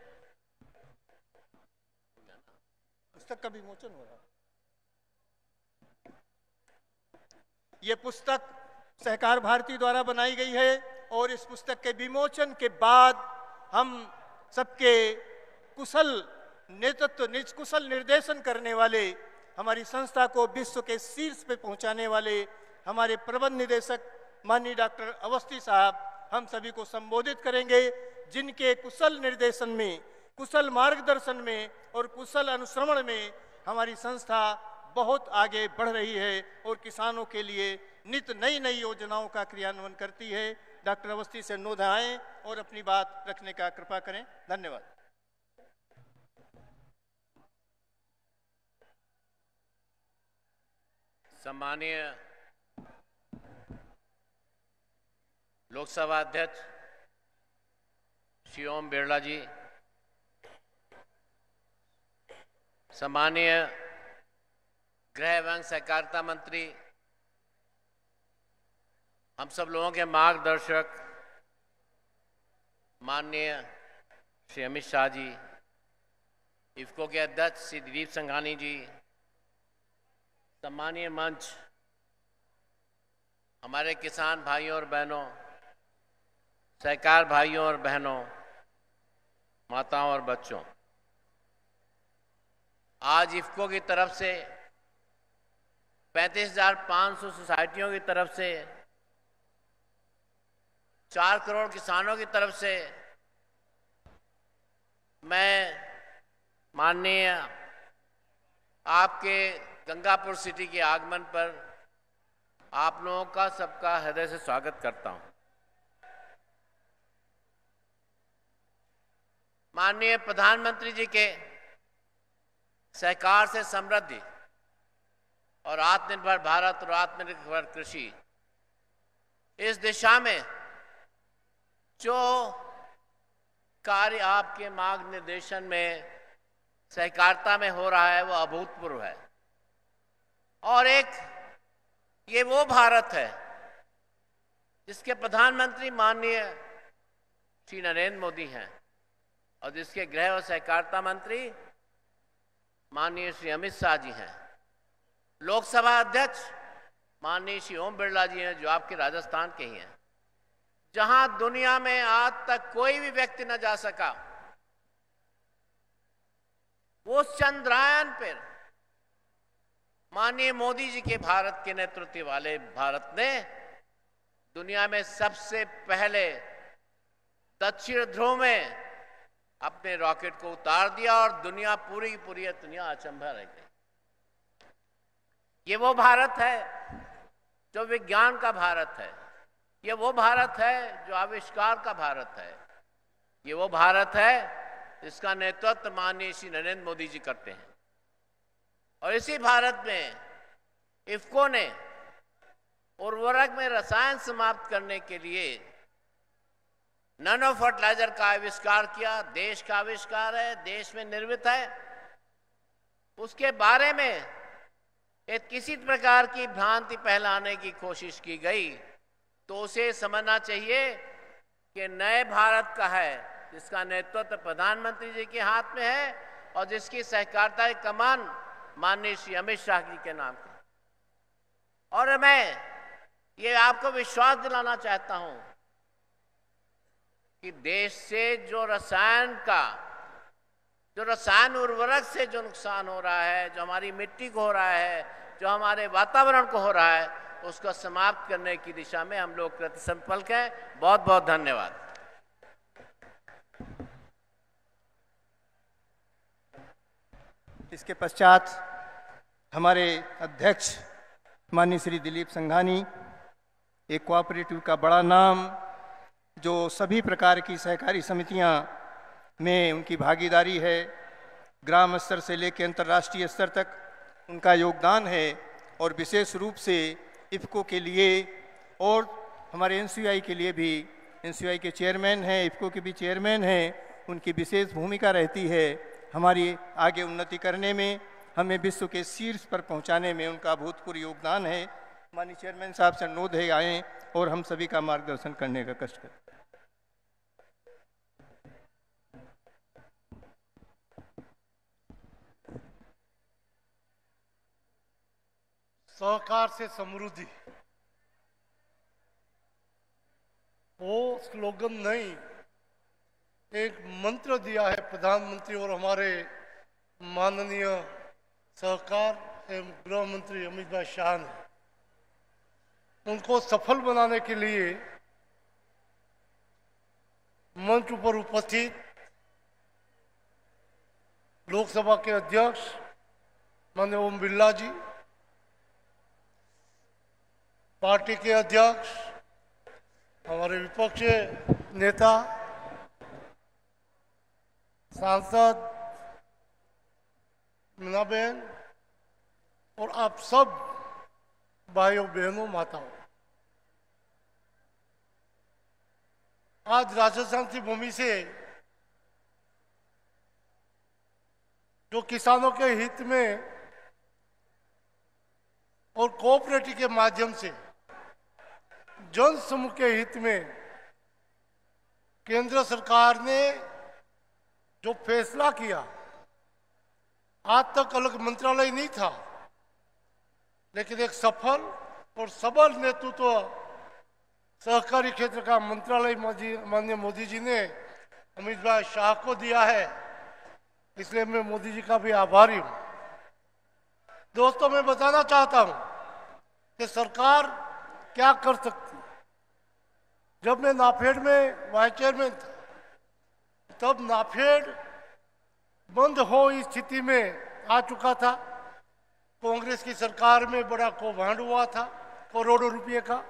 [SPEAKER 3] पुस्तक का विमोचन हो रहा है। यह पुस्तक सहकार भारती द्वारा बनाई गई है और इस पुस्तक के विमोचन के बाद हम सबके कुशल नेतृत्व कुशल निर्देशन करने वाले, हमारी संस्था को विश्व के शीर्ष पे पहुंचाने वाले हमारे प्रबंध निदेशक माननीय डॉक्टर अवस्थी साहब हम सभी को संबोधित करेंगे, जिनके कुशल निर्देशन में, कुशल मार्गदर्शन में और कुशल अनुश्रवण में हमारी संस्था बहुत आगे बढ़ रही है और किसानों के लिए नित नई नई योजनाओं का क्रियान्वयन करती है। डॉक्टर अवस्थी से अनुरोध आए और अपनी बात रखने का कृपा करें। धन्यवाद।
[SPEAKER 4] सम्मानीय लोकसभा अध्यक्ष श्री ओम बिरला जी, सम्मानीय गृह एवं सहकारिता मंत्री, हम सब लोगों के मार्गदर्शक माननीय श्री अमित शाह जी, इफ्को के अध्यक्ष श्री दिलीप संघानी जी, सम्मानीय मंच, हमारे किसान भाइयों और बहनों, सहकार भाइयों और बहनों, माताओं और बच्चों, आज इफ्को की तरफ से 35,500 सोसाइटियों की तरफ से 4 करोड़ किसानों की तरफ से मैं माननीय आपके गंगापुर सिटी के आगमन पर आप लोगों का सबका हृदय से स्वागत करता हूं। माननीय प्रधानमंत्री जी के सहकार से समृद्धि और आत्मनिर्भर भारत और आत्मनिर्भर कृषि, इस दिशा में जो कार्य आपके मार्गनिर्देशन में सहकारिता में हो रहा है वो अभूतपूर्व है। और ये वो भारत है जिसके प्रधानमंत्री माननीय श्री नरेंद्र मोदी हैं और जिसके गृह और सहकारिता मंत्री माननीय श्री अमित शाह जी हैं। लोकसभा अध्यक्ष माननीय श्री ओम बिरला जी हैं, जो आपके राजस्थान के ही हैं, जहां दुनिया में आज तक कोई भी व्यक्ति न जा सका, वो चंद्रयान पर माननीय मोदी जी के भारत के नेतृत्व वाले भारत ने दुनिया में सबसे पहले दक्षिण ध्रुव में अपने रॉकेट को उतार दिया और दुनिया पूरी की पूरी दुनिया अचंभा रह गई। ये वो भारत है जो विज्ञान का भारत है, ये वो भारत है जो आविष्कार का भारत है, ये वो भारत है जिसका नेतृत्व माननीय श्री नरेंद्र मोदी जी करते हैं। और इसी भारत में इफ्को ने उर्वरक में रसायन समाप्त करने के लिए नैनो फर्टिलाइजर का आविष्कार किया। देश का आविष्कार है, देश में निर्मित है। उसके बारे में एक किसी प्रकार की भ्रांति फैलाने की कोशिश की गई तो उसे समझना चाहिए कि नए भारत का है, जिसका नेतृत्व प्रधानमंत्री जी के हाथ में है और जिसकी सहकारिता की कमान माननीय श्री अमित शाह जी के नाम पे। और मैं ये आपको विश्वास दिलाना चाहता हूं कि देश से जो रसायन का
[SPEAKER 9] जो रसायन उर्वरक से जो नुकसान हो रहा है, जो हमारी मिट्टी को हो रहा है, जो हमारे वातावरण को हो रहा है, उसको समाप्त करने की दिशा में हम लोग कृत संकल्प हैं। बहुत बहुत धन्यवाद।
[SPEAKER 3] इसके पश्चात हमारे अध्यक्ष माननीय श्री दिलीप संघानी, एक कोऑपरेटिव का बड़ा नाम, जो सभी प्रकार की सहकारी समितियां में उनकी भागीदारी है, ग्राम स्तर से लेकर अंतर्राष्ट्रीय स्तर तक उनका योगदान है, और विशेष रूप से इफ़को के लिए और हमारे एनसीयूआई के लिए भी, एनसीयूआई के चेयरमैन हैं, इफ़को के भी चेयरमैन हैं, उनकी विशेष भूमिका रहती है हमारी आगे उन्नति करने में, हमें विश्व के शीर्ष पर पहुंचाने में उनका भूतपूर्व योगदान है। माननीय चेयरमैन साहब से अनुरोध है आएँ और हम सभी का मार्गदर्शन करने का कष्ट करें।
[SPEAKER 10] सहकार से समृद्धि, वो स्लोगन नहीं, एक मंत्र दिया है प्रधानमंत्री और हमारे माननीय सहकार एवं गृह मंत्री अमित भाई शाह ने। उनको सफल बनाने के लिए मंच पर उपस्थित लोकसभा के अध्यक्ष माननीय ओम बिरला जी, पार्टी के अध्यक्ष, हमारे विपक्षी नेता, सांसद मीनाबेन और आप सब भाइयों बहनों माताओं, आज राजस्थान की भूमि से जो किसानों के हित में और कोऑपरेटिव के माध्यम से जन समूह के हित में केंद्र सरकार ने जो फैसला किया, आज तक अलग मंत्रालय नहीं था, लेकिन एक सफल और सबल नेतृत्व सहकारी क्षेत्र का मंत्रालय माननीय मोदी जी ने अमित भाई शाह को दिया है, इसलिए मैं मोदी जी का भी आभारी हूं। दोस्तों, मैं बताना चाहता हूं कि सरकार क्या कर सकती। जब मैं नाफेड में वाइस चेयरमैन था, तब नाफेड बंद हो इस स्थिति में आ चुका था। कांग्रेस की सरकार में बड़ा कौभांड हुआ था करोड़ों रुपए का,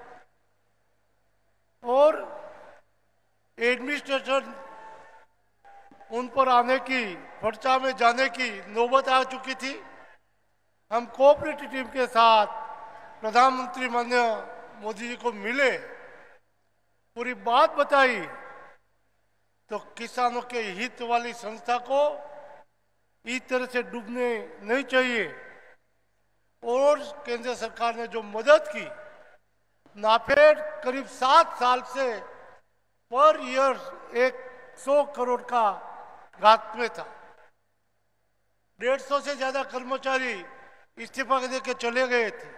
[SPEAKER 10] और एडमिनिस्ट्रेशन उन पर आने की, फर्चा में जाने की नौबत आ चुकी थी। हम कोऑपरेटिव टीम के साथ प्रधानमंत्री माननीय मोदी जी को मिले, पूरी बात बताई, तो किसानों के हित वाली संस्था को इस तरह से डूबने नहीं चाहिए। और केंद्र सरकार ने जो मदद की, नाफेड करीब 7 साल से पर ईयर 100 करोड़ का घात में था। 150 से ज्यादा कर्मचारी इस्तीफा दे के चले गए थे,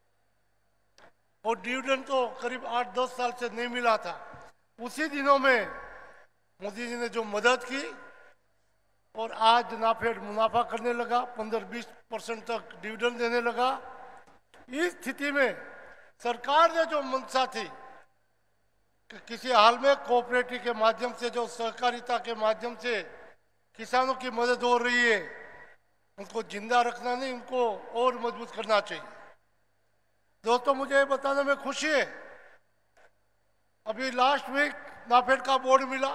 [SPEAKER 10] और डिविडेंड तो करीब 8-10 साल से नहीं मिला था। उसी दिनों में मोदी जी ने जो मदद की, और आज नाफेड मुनाफा करने लगा, 15-20% तक डिविडेंड देने लगा। इस स्थिति में सरकार ने जो मंशा थी कि किसी हाल में कोऑपरेटिव के माध्यम से, जो सहकारिता के माध्यम से किसानों की मदद हो रही है, उनको जिंदा रखना नहीं, उनको और मजबूत करना चाहिए। दोस्तों, मुझे बताने में खुशी है, अभी लास्ट वीक नाफेड का बोर्ड मिला,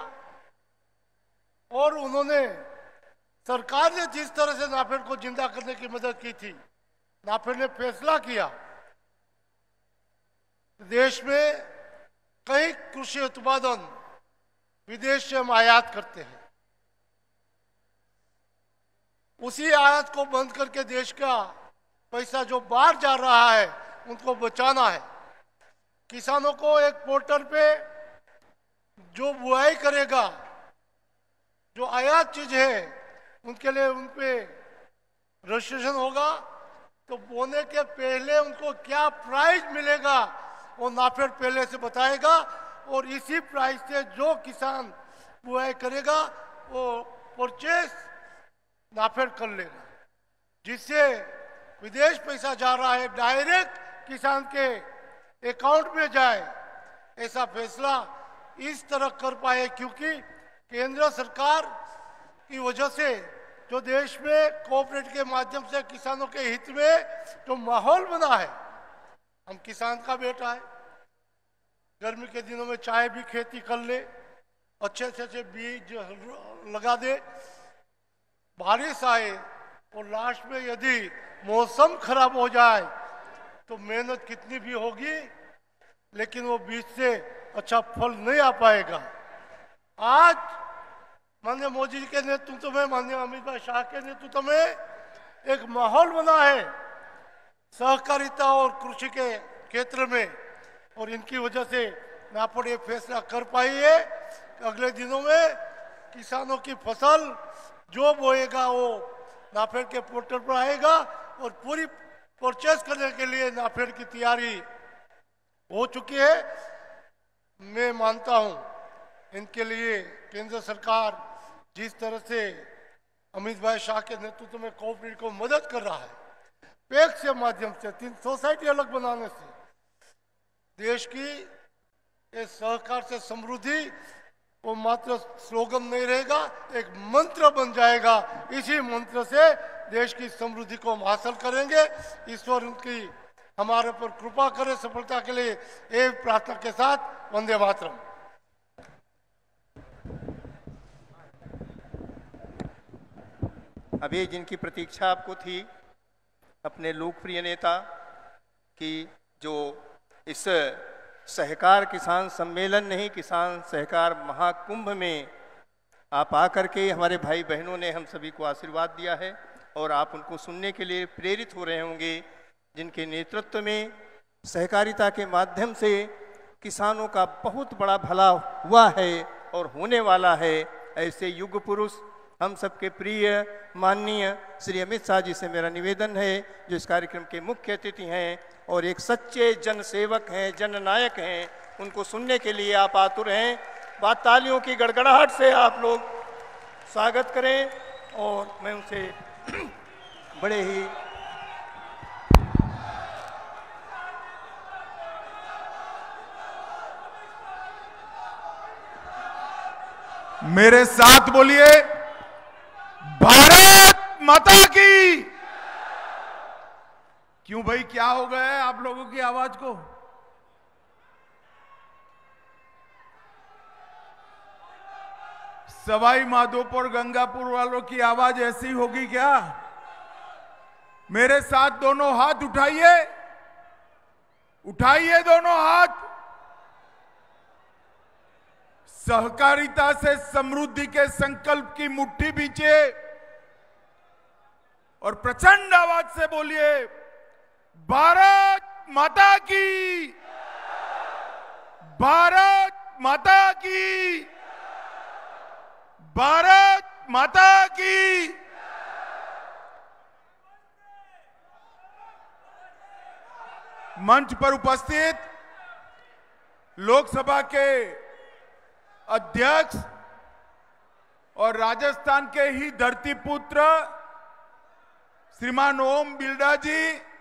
[SPEAKER 10] और उन्होंने, सरकार ने जिस तरह से नाफेड को जिंदा करने की मदद की थी, नाफेड ने फैसला किया देश में कई कृषि उत्पादन विदेश से हम आयात करते हैं, उसी आयात को बंद करके देश का पैसा जो बाहर जा रहा है उनको बचाना है। किसानों को एक पोर्टल पे जो बुआई करेगा, जो आयात चीज है, उनके लिए उन पे रजिस्ट्रेशन होगा, तो बोने के पहले उनको क्या प्राइस मिलेगा वो नाफेड पहले से बताएगा, और इसी प्राइस से जो किसान बुआई करेगा वो परचेस नाफेड कर लेगा, जिससे विदेश पैसा जा रहा है डायरेक्ट किसान के अकाउंट में जाए। ऐसा फैसला इस तरह कर पाए क्योंकि केंद्र सरकार की वजह से जो देश में कोऑपरेट के माध्यम से किसानों के हित में जो माहौल बना है, हम किसान का बेटा है, गर्मी के दिनों में चाहे भी खेती कर ले, अच्छे अच्छे बीज लगा दे, बारिश आए और लास्ट में यदि मौसम खराब हो जाए तो मेहनत कितनी भी होगी लेकिन वो बीज से अच्छा फल नहीं आ पाएगा। आज माननीय मोदी जी के नेतृत्व में, माननीय अमित भाई शाह के नेतृत्व में एक माहौल बना है सहकारिता और कृषि के क्षेत्र में, और इनकी वजह से नाफेड ये फैसला कर पाई है कि अगले दिनों में किसानों की फसल जो बोएगा वो नाफेड के पोर्टल पर आएगा और पूरी परचेस करने के लिए नाफेड की तैयारी हो चुकी है। मैं मानता हूं इनके लिए केंद्र सरकार जिस तरह से अमित भाई शाह के नेतृत्व में कोऑपरेटिव को मदद कर रहा है, पैक्स के माध्यम से 3 सोसाइटी अलग बनाने से देश की इस सहकार से समृद्धि वो मात्र स्लोगन नहीं रहेगा, एक मंत्र बन जाएगा। इसी मंत्र से देश की समृद्धि को हम हासिल करेंगे। ईश्वर उनकी हमारे पर कृपा करे सफलता के लिए एक प्रार्थना के साथ वंदे मातरम।
[SPEAKER 3] अभी जिनकी प्रतीक्षा आपको थी, अपने लोकप्रिय नेता की जो इस सहकार किसान सम्मेलन नहीं, किसान सहकार महाकुंभ में आप आकर के हमारे भाई बहनों ने हम सभी को आशीर्वाद दिया है और आप उनको सुनने के लिए प्रेरित हो रहे होंगे, जिनके नेतृत्व में सहकारिता के माध्यम से किसानों का बहुत बड़ा भला हुआ है और होने वाला है। ऐसे युग पुरुष हम सबके प्रिय माननीय श्री अमित शाह जी से मेरा निवेदन है, जो इस कार्यक्रम के मुख्य अतिथि हैं और एक सच्चे जनसेवक हैं, जननायक हैं, उनको सुनने के लिए आप आतुर हैं। बात तालियों की गड़गड़ाहट से आप लोग स्वागत करें और मैं उनसे बड़े ही
[SPEAKER 11] मेरे साथ बोलिए, भारत माता की। क्यों भाई, क्या हो गया है आप लोगों की आवाज को? सवाई माधोपुर गंगापुर वालों की आवाज ऐसी होगी क्या? मेरे साथ दोनों हाथ उठाइए, उठाइए दोनों हाथ। सहकारिता से समृद्धि के संकल्प की मुट्ठी बींचे और प्रचंड आवाज से बोलिए, भारत माता की, भारत माता की, भारत माता की। मंच पर उपस्थित लोकसभा के अध्यक्ष और राजस्थान के ही धरतीपुत्र श्रीमान ओम बिरला जी,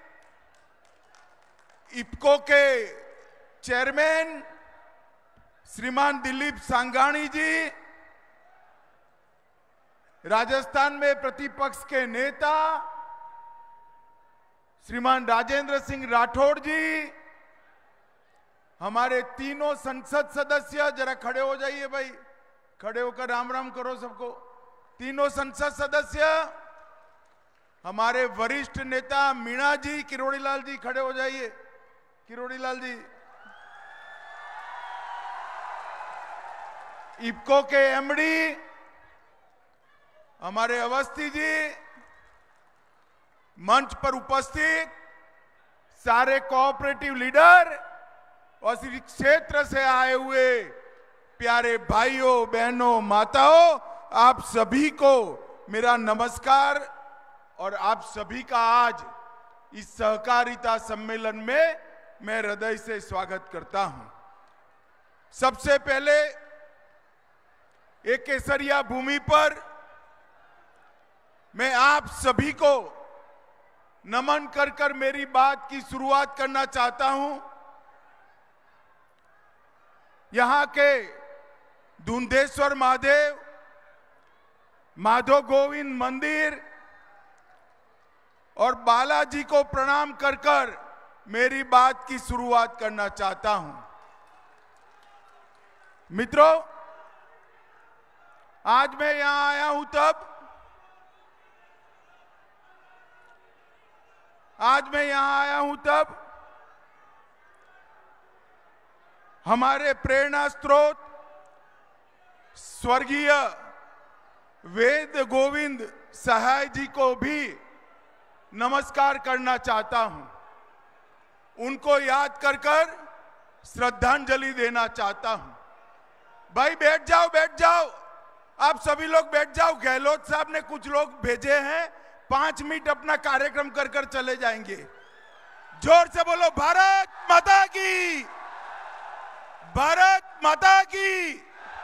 [SPEAKER 11] इफ्को के चेयरमैन श्रीमान दिलीप सांघानी जी, राजस्थान में प्रतिपक्ष के नेता श्रीमान राजेंद्र सिंह राठौड़ जी, हमारे तीनों संसद सदस्य, जरा खड़े हो जाइए भाई, खड़े होकर राम राम करो सबको। तीनों संसद सदस्य, हमारे वरिष्ठ नेता मीणा जी, किरोड़ी लाल जी खड़े हो जाइए, किरोड़ी लाल जी। इफ्को के एमडी हमारे अवस्थी जी, मंच पर उपस्थित सारे कोऑपरेटिव लीडर और इस क्षेत्र से आए हुए प्यारे भाइयों बहनों माताओं, आप सभी को मेरा नमस्कार और आप सभी का आज इस सहकारिता सम्मेलन में मैं हृदय से स्वागत करता हूं। सबसे पहले एक केसरिया भूमि पर मैं आप सभी को नमन कर कर मेरी बात की शुरुआत करना चाहता हूं। यहां के धुंधेश्वर महादेव, माधव गोविंद मंदिर और बालाजी को प्रणाम कर कर मेरी बात की शुरुआत करना चाहता हूं। मित्रों, आज मैं यहां आया हूं तब हमारे प्रेरणा स्रोत स्वर्गीय वेद गोविंद सहाय जी को भी नमस्कार करना चाहता हूं। उनको याद कर कर श्रद्धांजलि देना चाहता हूं। भाई बैठ जाओ, आप सभी लोग बैठ जाओ। गहलोत साहब ने कुछ लोग भेजे हैं, 5 मिनट अपना कार्यक्रम कर कर चले जाएंगे। जोर से बोलो भारत माता की, भारत माता की।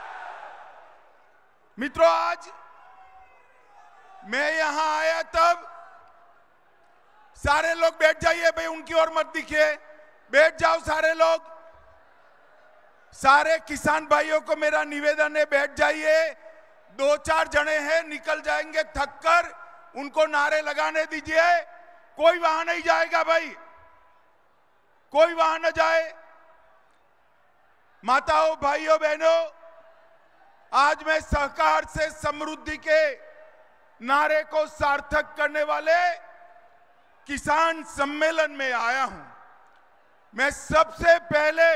[SPEAKER 11] मित्रों, आज मैं यहां आया तब सारे लोग बैठ जाइए भाई, उनकी ओर मत दिखिए, बैठ जाओ सारे लोग। सारे किसान भाइयों को मेरा निवेदन है, बैठ जाइए। 2-4 जने हैं, निकल जाएंगे थक कर, उनको नारे लगाने दीजिए। कोई वहां नहीं जाएगा भाई, कोई वहां न जाए। माताओं, भाइयों, बहनों, आज मैं सहकार से समृद्धि के नारे को सार्थक करने वाले किसान सम्मेलन में आया हूं। मैं सबसे पहले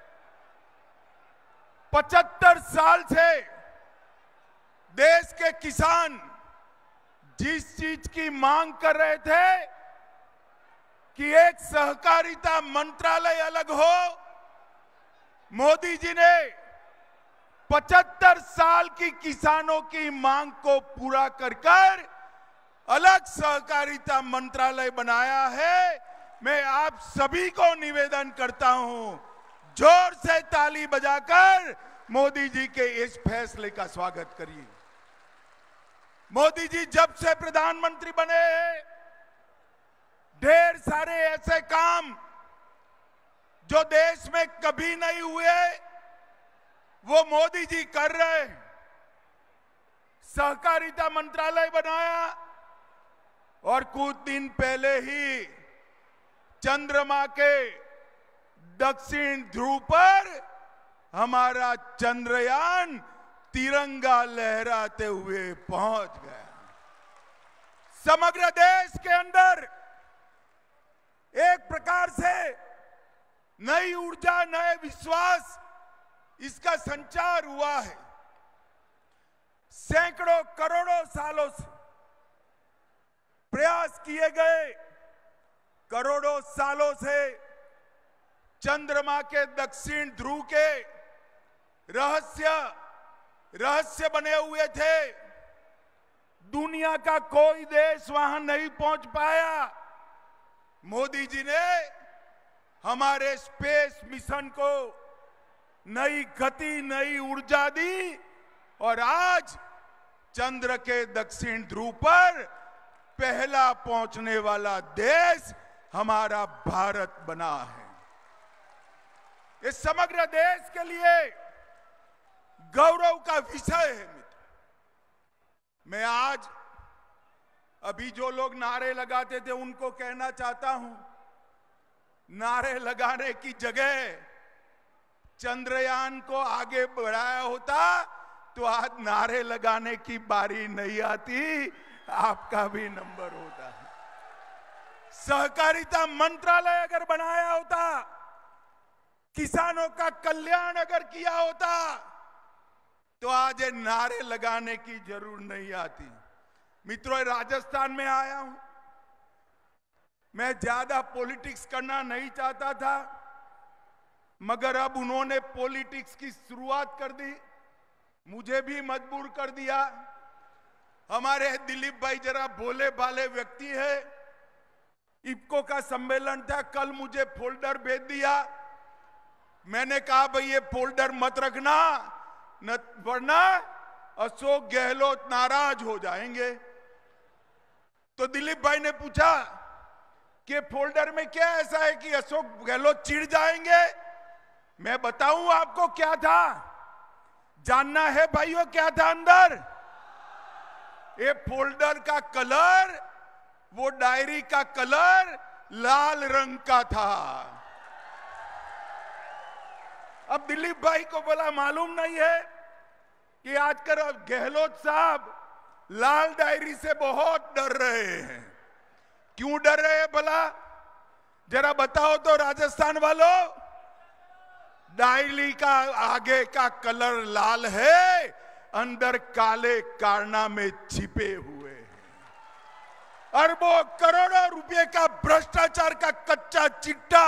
[SPEAKER 11] 75 साल से देश के किसान जिस चीज की मांग कर रहे थे कि एक सहकारिता मंत्रालय अलग हो, मोदी जी ने 75 साल की किसानों की मांग को पूरा कर कर अलग सहकारिता मंत्रालय बनाया है। मैं आप सभी को निवेदन करता हूं, जोर से ताली बजाकर मोदी जी के इस फैसले का स्वागत करिए। मोदी जी जब से प्रधानमंत्री बने हैं, ढेर सारे ऐसे काम जो देश में कभी नहीं हुए वो मोदी जी कर रहे हैं। सहकारिता मंत्रालय बनाया और कुछ दिन पहले ही चंद्रमा के दक्षिण ध्रुव पर हमारा चंद्रयान तिरंगा लहराते हुए पहुंच गया। समग्र देश के अंदर एक प्रकार से नई ऊर्जा, नए विश्वास, इसका संचार हुआ है। सैकड़ों करोड़ों सालों से प्रयास किए गए, करोड़ों सालों से चंद्रमा के दक्षिण ध्रुव के रहस्य बने हुए थे। दुनिया का कोई देश वहां नहीं पहुंच पाया। मोदी जी ने हमारे स्पेस मिशन को नई गति, नई ऊर्जा दी और आज चंद्र के दक्षिण ध्रुव पर पहला पहुंचने वाला देश हमारा भारत बना है। इस समग्र देश के लिए गौरव का विषय है। मित्र, मैं आज अभी जो लोग नारे लगाते थे उनको कहना चाहता हूं, नारे लगाने की जगह चंद्रयान को आगे बढ़ाया होता तो आज नारे लगाने की बारी नहीं आती, आपका भी नंबर होता है। सहकारिता मंत्रालय अगर बनाया होता, किसानों का कल्याण अगर किया होता तो आज ये नारे लगाने की जरूरत नहीं आती। मित्रों, राजस्थान में आया हूं, मैं ज्यादा पॉलिटिक्स करना नहीं चाहता था, मगर अब उन्होंने पॉलिटिक्स की शुरुआत कर दी, मुझे भी मजबूर कर दिया। हमारे दिलीप भाई जरा भोले भाले व्यक्ति है। इफ्को का सम्मेलन था, कल मुझे फोल्डर भेज दिया। मैंने कहा भाई ये फोल्डर मत रखना, वरना अशोक गहलोत नाराज हो जाएंगे। तो दिलीप भाई ने पूछा कि फोल्डर में क्या ऐसा है कि अशोक गहलोत चिढ़ जाएंगे। मैं बताऊं आपको क्या था, जानना है भाइयों क्या था अंदर? ये फोल्डर का कलर, वो डायरी का कलर लाल रंग का था। अब दिलीप भाई को बोला मालूम नहीं है कि आजकल गहलोत साहब लाल डायरी से बहुत डर रहे हैं। क्यों डर रहे हैं भला? जरा बताओ तो राजस्थान वालों। डायरी का आगे का कलर लाल है, अंदर काले कारनामे छिपे हुए हैं। अरबों करोड़ों रुपए का भ्रष्टाचार का कच्चा चिट्टा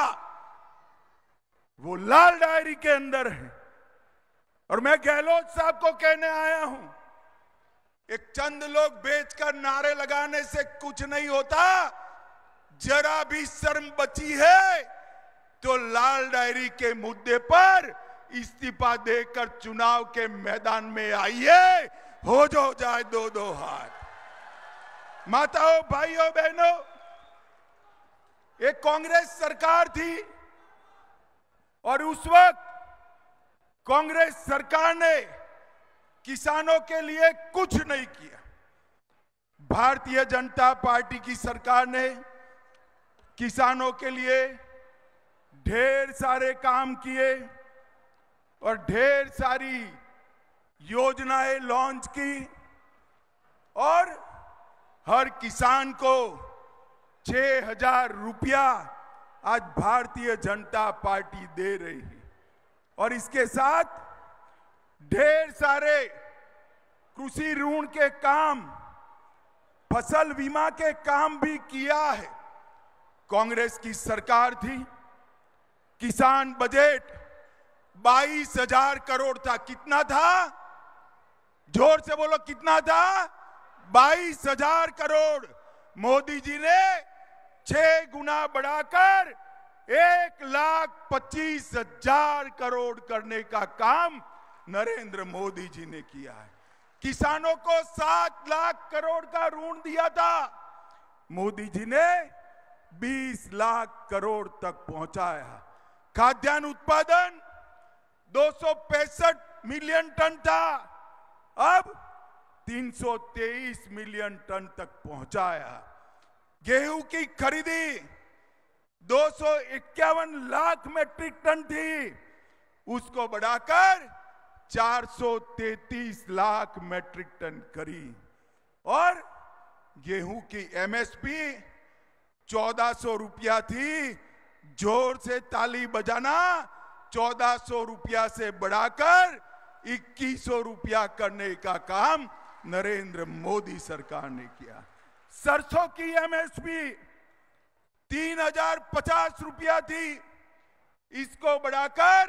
[SPEAKER 11] वो लाल डायरी के अंदर है। और मैं गहलोत साहब को कहने आया हूं, एक चंद लोग बेचकर नारे लगाने से कुछ नहीं होता। जरा भी शर्म बची है तो लाल डायरी के मुद्दे पर इस्तीफा देकर चुनाव के मैदान में आइए, हो जाए दो दो हाथ। माताओं, भाइयों, बहनों, एक कांग्रेस सरकार थी और उस वक्त कांग्रेस सरकार ने किसानों के लिए कुछ नहीं किया। भारतीय जनता पार्टी की सरकार ने किसानों के लिए ढेर सारे काम किए और ढेर सारी योजनाएं लॉन्च की और हर किसान को 6,000 रुपया आज भारतीय जनता पार्टी दे रही है। और इसके साथ ढेर सारे कृषि ऋण के काम, फसल बीमा के काम भी किया है। कांग्रेस की सरकार थी, किसान बजट 22,000 करोड़ था। कितना था? जोर से बोलो, कितना था? 22,000 करोड़। मोदी जी ने 6 गुना बढ़ाकर 1,25,000 करोड़ करने का काम नरेंद्र मोदी जी ने किया है। किसानों को 7 लाख करोड़ का ऋण दिया था, मोदी जी ने 20 लाख करोड़ तक पहुंचाया। खाद्यान्न उत्पादन 265 मिलियन टन था, अब 323 मिलियन टन तक पहुंचाया। गेहूं की खरीदी 251 लाख मैट्रिक टन थी, उसको बढ़ाकर 433 लाख मैट्रिक टन करी। और गेहूं की एमएसपी 1400 रुपया थी। जोर से ताली बजाना, 1400 रुपया से बढ़ाकर 2100 रुपया करने का काम नरेंद्र मोदी सरकार ने किया। सरसों की एमएसपी 3,050 रुपया थी, इसको बढ़ाकर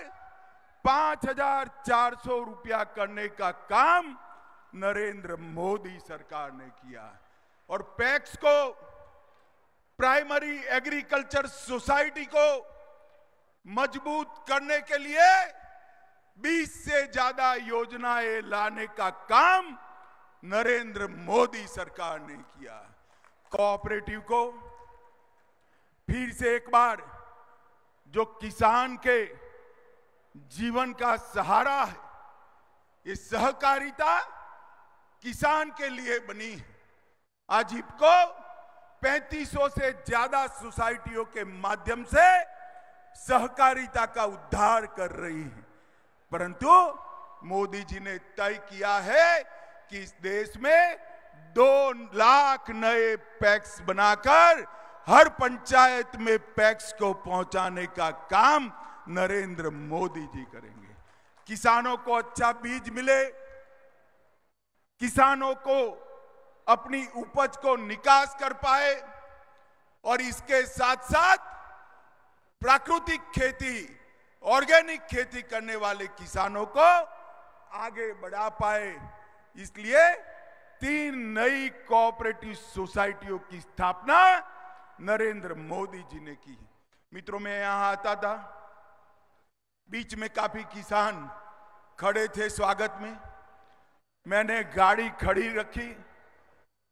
[SPEAKER 11] 5,400 रुपया करने का काम नरेंद्र मोदी सरकार ने किया। और पैक्स को, प्राइमरी एग्रीकल्चर सोसाइटी को मजबूत करने के लिए 20 से ज्यादा योजनाएं लाने का काम नरेंद्र मोदी सरकार ने किया। कोऑपरेटिव को फिर से एक बार, जो किसान के जीवन का सहारा है, ये सहकारिता किसान के लिए बनी है। आज इफको 3500 से ज्यादा सोसाइटियों के माध्यम से सहकारिता का उद्धार कर रही है। परंतु मोदी जी ने तय किया है कि इस देश में 2 लाख नए पैक्स बनाकर हर पंचायत में पैक्स को पहुंचाने का काम नरेंद्र मोदी जी करेंगे। किसानों को अच्छा बीज मिले, किसानों को अपनी उपज को निकास कर पाए और इसके साथ साथ प्राकृतिक खेती, ऑर्गेनिक खेती करने वाले किसानों को आगे बढ़ा पाए। इसलिए 3 नई कोऑपरेटिव सोसाइटियों की स्थापना नरेंद्र मोदी जी ने की। मित्रों, मैं यहां आता था, बीच में काफी किसान खड़े थे स्वागत में। मैंने गाड़ी खड़ी रखी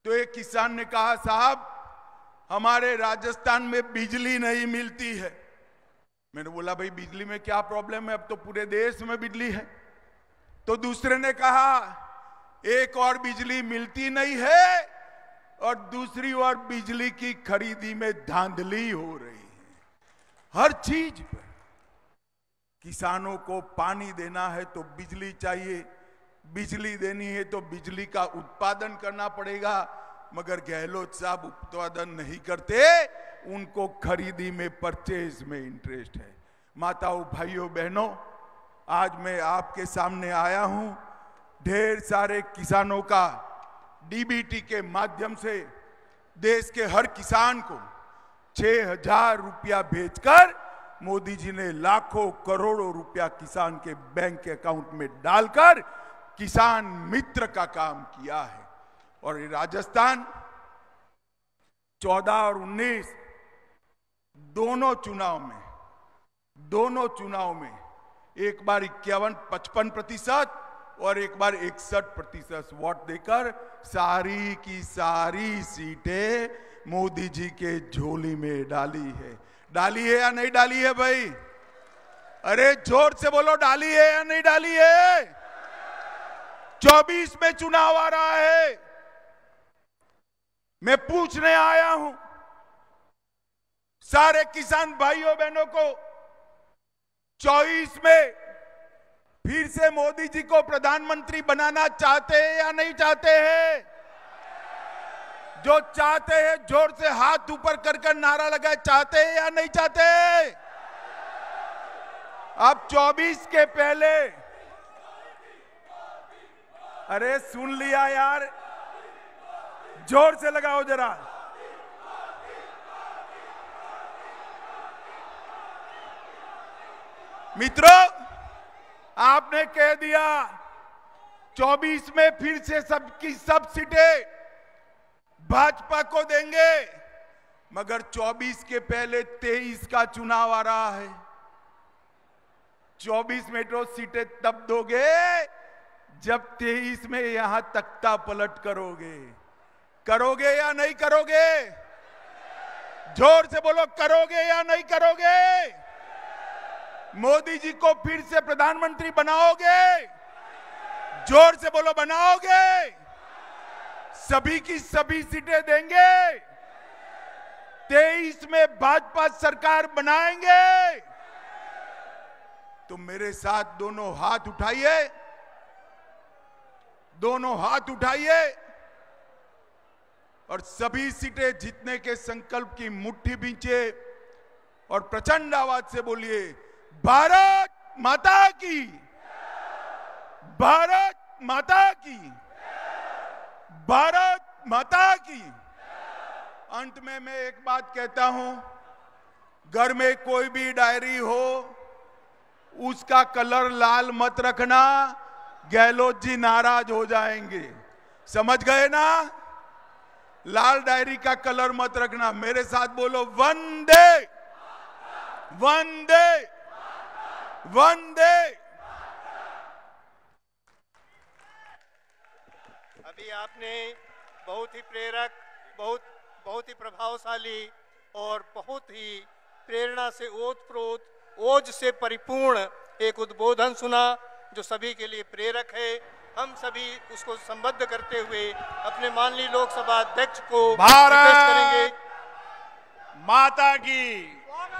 [SPEAKER 11] तो एक किसान ने कहा, साहब हमारे राजस्थान में बिजली नहीं मिलती है। मैंने बोला, भाई बिजली में क्या प्रॉब्लम है, अब तो पूरे देश में बिजली है। तो दूसरे ने कहा, एक और बिजली मिलती नहीं है और दूसरी ओर बिजली की खरीदी में धांधली हो रही है। हर चीज पर किसानों को पानी देना है तो बिजली चाहिए, बिजली देनी है तो बिजली का उत्पादन करना पड़ेगा, मगर गहलोत साहब उत्पादन नहीं करते, उनको खरीदी में, परचेज में इंटरेस्ट है। माताओं, भाइयों, बहनों, आज मैं आपके सामने आया हूं ढेर सारे किसानों का डीबीटी के माध्यम से देश के हर किसान को 6,000 रुपया भेजकर मोदी जी ने लाखों करोड़ों रुपया किसान के बैंक अकाउंट में डालकर किसान मित्र का काम किया है। और राजस्थान 14 और 19 दोनों चुनाव में एक बार 51-55% और एक बार 61% वोट देकर सारी की सारी सीटें मोदी जी के झोली में डाली है या नहीं डाली है भाई? अरे जोर से बोलो, डाली है या नहीं डाली है? 24 में चुनाव आ रहा है। मैं पूछने आया हूं सारे किसान भाइयों बहनों को, 24 में फिर से मोदी जी को प्रधानमंत्री बनाना चाहते हैं या नहीं चाहते हैं? जो चाहते हैं जोर से हाथ ऊपर कर नारा लगाए, चाहते हैं या नहीं चाहते? अब 24 के पहले, अरे सुन लिया यार, जोर से लगाओ जरा। मित्रों, आपने कह दिया 24 में फिर से सबकी सब सीटें भाजपा को देंगे, मगर 24 के पहले 23 का चुनाव आ रहा है। 24 मेट्रो सीटें तब दोगे जब 23 में यहां तख्ता पलट करोगे या नहीं करोगे? जोर से बोलो, करोगे या नहीं करोगे? मोदी जी को फिर से प्रधानमंत्री बनाओगे? जोर से बोलो, बनाओगे? सभी की सभी सीटें देंगे? 23 में भाजपा सरकार बनाएंगे? तो मेरे साथ दोनों हाथ उठाइए और सभी सीटें जीतने के संकल्प की मुट्ठी बींचे और प्रचंड आवाज से बोलिए, भारत माता की, भारत माता की, भारत माता की। अंत में मैं एक बात कहता हूं, घर में कोई भी डायरी हो उसका कलर लाल मत रखना, गहलोत जी नाराज हो जाएंगे। समझ गए ना? लाल डायरी का कलर मत रखना। मेरे साथ बोलो, वंदे वंदे वंदे।
[SPEAKER 3] अभी आपने बहुत ही प्रेरक, बहुत ही प्रभावशाली और बहुत ही प्रेरणा से ओतप्रोत, ओज से परिपूर्ण एक उद्बोधन सुना जो सभी के लिए प्रेरक है। हम सभी उसको संबद्ध करते हुए अपने माननीय लोकसभा अध्यक्ष को रिक्वेस्ट करेंगे।
[SPEAKER 11] माता की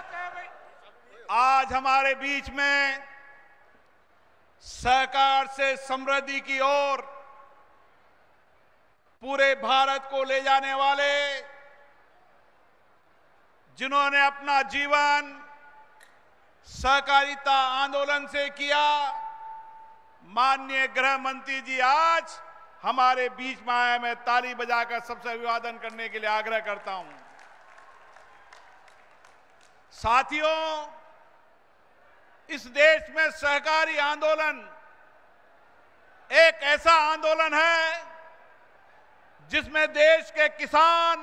[SPEAKER 11] आज हमारे बीच में सहकार से समृद्धि की ओर पूरे भारत को ले जाने वाले, जिन्होंने अपना जीवन सहकारिता आंदोलन से किया, माननीय गृह मंत्री जी आज हमारे बीच में आए। मैं ताली बजाकर सबसे अभिवादन करने के लिए आग्रह करता हूं। साथियों, इस देश में सहकारी आंदोलन एक ऐसा आंदोलन है जिसमें देश के किसान,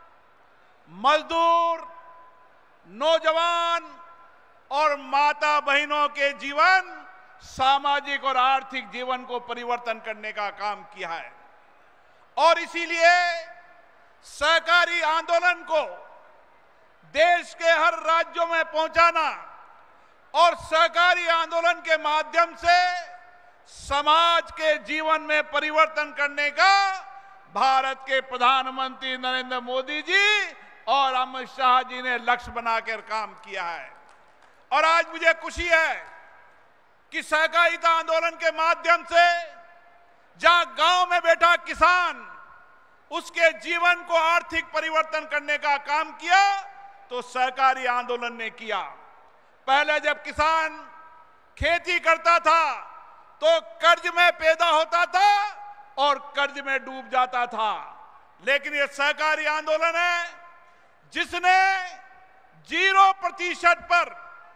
[SPEAKER 11] मजदूर, नौजवान और माता बहनों के जीवन, सामाजिक और आर्थिक जीवन को परिवर्तन करने का काम किया है। और इसीलिए सहकारी आंदोलन को देश के हर राज्यों में पहुंचाना और सहकारी आंदोलन के माध्यम से समाज के जीवन में परिवर्तन करने का भारत के प्रधानमंत्री नरेंद्र मोदी जी और अमित शाह जी ने लक्ष्य बनाकर काम किया है। और आज मुझे खुशी है कि सहकारिता आंदोलन के माध्यम से जहां गांव में बैठा किसान उसके जीवन को आर्थिक परिवर्तन करने का काम किया, तो सहकारी आंदोलन ने किया। पहले जब किसान खेती करता था तो कर्ज में पैदा होता था और कर्ज में डूब जाता था, लेकिन यह सहकारी आंदोलन है जिसने 0% पर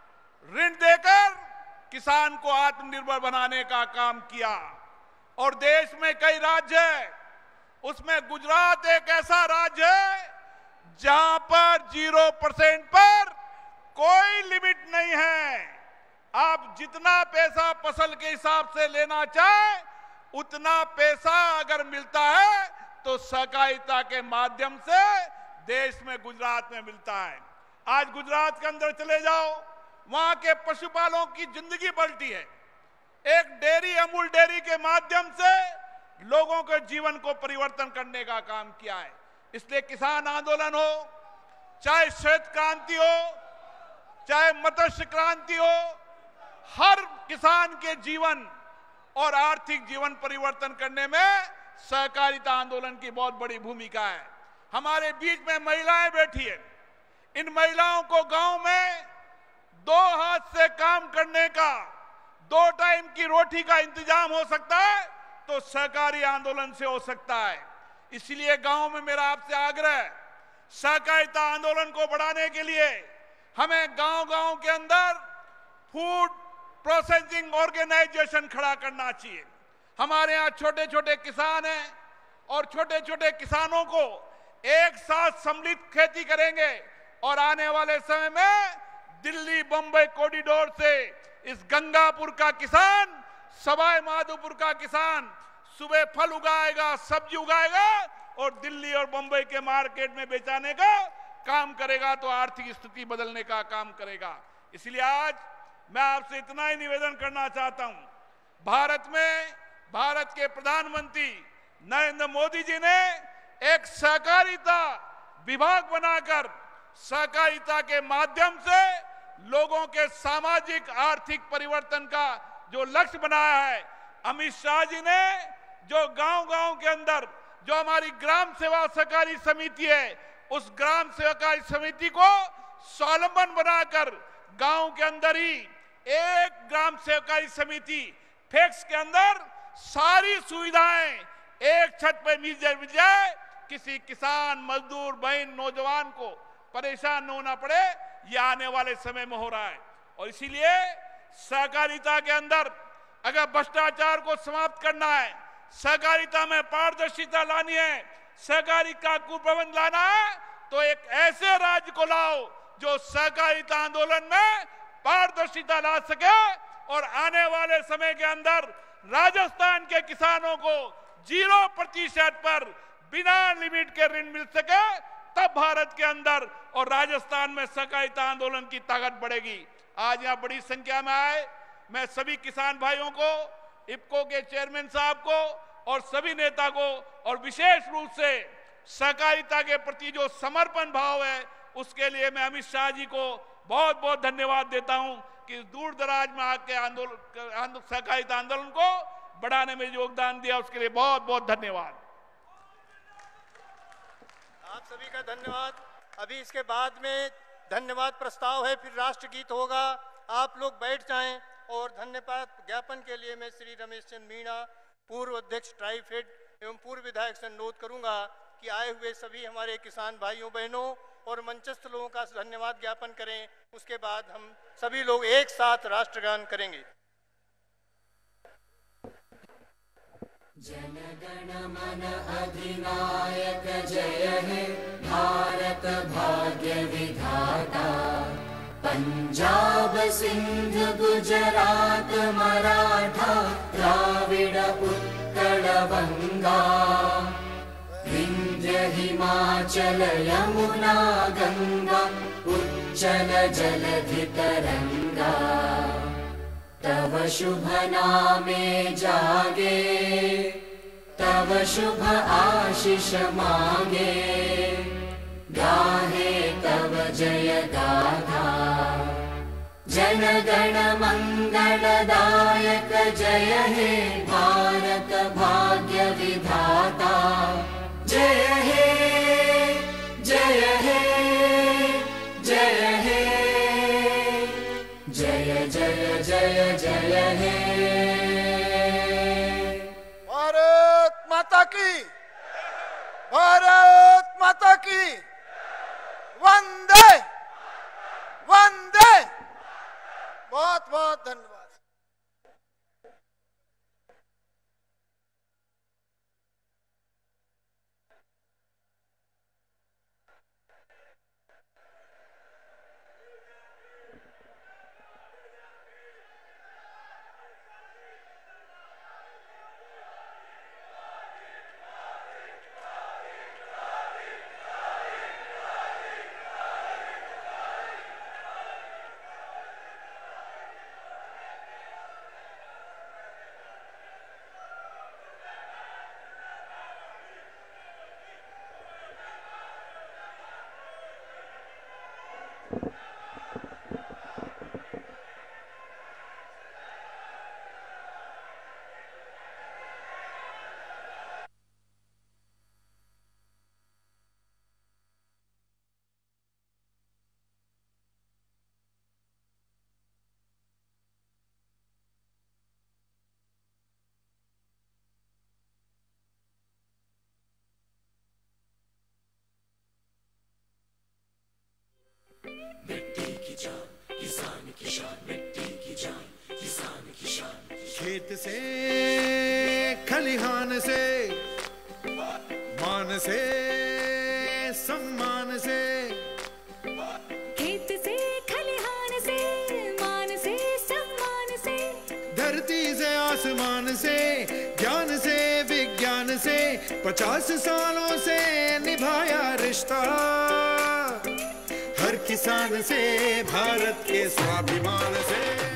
[SPEAKER 11] ऋण देकर किसान को आत्मनिर्भर बनाने का काम किया। और देश में कई राज्य है, उसमें गुजरात एक ऐसा राज्य है जहां पर 0% पर कोई लिमिट नहीं है। आप जितना पैसा फसल के हिसाब से लेना चाहे उतना पैसा अगर मिलता है तो सहकारिता के माध्यम से देश में गुजरात में मिलता है। आज गुजरात के अंदर चले जाओ, वहां के पशुपालकों की जिंदगी पलटी है। एक डेयरी, अमूल डेयरी के माध्यम से लोगों के जीवन को परिवर्तन करने का काम किया है। इसलिए किसान आंदोलन हो, चाहे श्वेत क्रांति हो, चाहे मत्स्य क्रांति हो, हर किसान के जीवन और आर्थिक जीवन परिवर्तन करने में सहकारिता आंदोलन की बहुत बड़ी भूमिका है। हमारे बीच में महिलाएं बैठी है, इन महिलाओं को गांव में 2 हाथ से काम करने का, 2 टाइम की रोटी का इंतजाम हो सकता है तो सहकारी आंदोलन से हो सकता है। इसलिए गांव में मेरा आपसे आग्रह है, सहकारिता आंदोलन को बढ़ाने के लिए हमें गांव-गांव के अंदर फूड प्रोसेसिंग ऑर्गेनाइजेशन खड़ा करना चाहिए। हमारे यहाँ छोटे छोटे किसान हैं और छोटे छोटे किसानों को एक साथ सम्मिलित खेती करेंगे और आने वाले समय में दिल्ली बंबई कॉरिडोर से इस गंगापुर का किसान, सवाई माधोपुर का किसान सुबह फल उगाएगा, सब्जी उगाएगा और दिल्ली और बंबई के मार्केट में बेचाने का काम करेगा तो आर्थिक स्थिति बदलने का काम करेगा। इसलिए आज मैं आपसे इतना ही निवेदन करना चाहता हूं, भारत में भारत के प्रधानमंत्री नरेंद्र मोदी जी ने एक सहकारिता विभाग बनाकर सहकारिता के माध्यम से लोगों के सामाजिक आर्थिक परिवर्तन का जो लक्ष्य बनाया है, अमित शाह जी ने जो गांव-गांव के अंदर जो हमारी ग्राम सेवा सहकारी समिति है, उस ग्राम सहकारी समिति को स्वावलंबन बनाकर गांव के अंदर ही एक ग्राम सहकारी समिति फैक्स के अंदर सारी सुविधाएं एक छत पर मिल जाए, किसी किसान, मजदूर, बहन, नौजवान को परेशान न होना पड़े, ये आने वाले समय में हो रहा है। और इसीलिए सहकारिता के अंदर अगर भ्रष्टाचार को समाप्त करना है, सहकारिता में पारदर्शिता लानी है, सहकारी का कुप्रबंध लाना है, तो एक ऐसे राज्य को लाओ जो सहकारिता आंदोलन में पारदर्शिता ला सके और आने वाले समय के अंदर राजस्थान के किसानों को 0% पर बिना लिमिट के ऋण मिल सके, तब भारत के अंदर और राजस्थान में सहकारिता आंदोलन की ताकत बढ़ेगी। आज यहाँ बड़ी संख्या में आए, मैं सभी किसान भाइयों को, इफ्को के चेयरमैन साहब को और सभी नेता को और विशेष रूप से सहकारिता के प्रति जो समर्पण भाव है उसके लिए मैं अमित शाह जी को बहुत बहुत धन्यवाद देता हूं कि दूर दराज में आके आंदोलन सहकारिता आंदोलन को बढ़ाने में योगदान दिया, उसके लिए बहुत बहुत धन्यवाद।
[SPEAKER 3] आप सभी का धन्यवाद। अभी इसके बाद में धन्यवाद प्रस्ताव है, फिर राष्ट्रगीत होगा। आप लोग बैठ जाएं और धन्यवाद ज्ञापन के लिए मैं श्री रमेश चंद मीणा, पूर्व अध्यक्ष ट्राइफेड एवं पूर्व विधायक से अनुरोध करूंगा कि आए हुए सभी हमारे किसान भाइयों बहनों और मंचस्थ लोगों का धन्यवाद ज्ञापन करें। उसके बाद हम सभी लोग एक साथ राष्ट्रगान करेंगे।
[SPEAKER 12] जन गण मन अधिनायक जय हे भारत भाग्य विधाता, पंजाब सिंध गुजरात मराठा द्राविड़ उत्कल बंगा, हिमाचल यमुना गंगा उच्चल जलधितरंगा तव शुभ नामे जागे तव शुभ आशीष मांगे गाहे तव जय गाथा जन गण मंगलदायक जय हे भारत भाग्य विधाता जय हे जय हे जय हे जय जय जय जय हे।
[SPEAKER 13] भारत माता की भारत माता की वंदे वंदे। बहुत बहुत धन्यवाद।
[SPEAKER 12] मिट्टी की जान किसान की शान मिट्टी की जान किसान की शान।
[SPEAKER 14] खेत से खलिहान से मान से सम्मान से
[SPEAKER 15] खेत से खलिहान से मान से सम्मान से
[SPEAKER 14] धरती से आसमान से ज्ञान से विज्ञान से 50 सालों से निभाया रिश्ता हर किसान से भारत के स्वाभिमान से।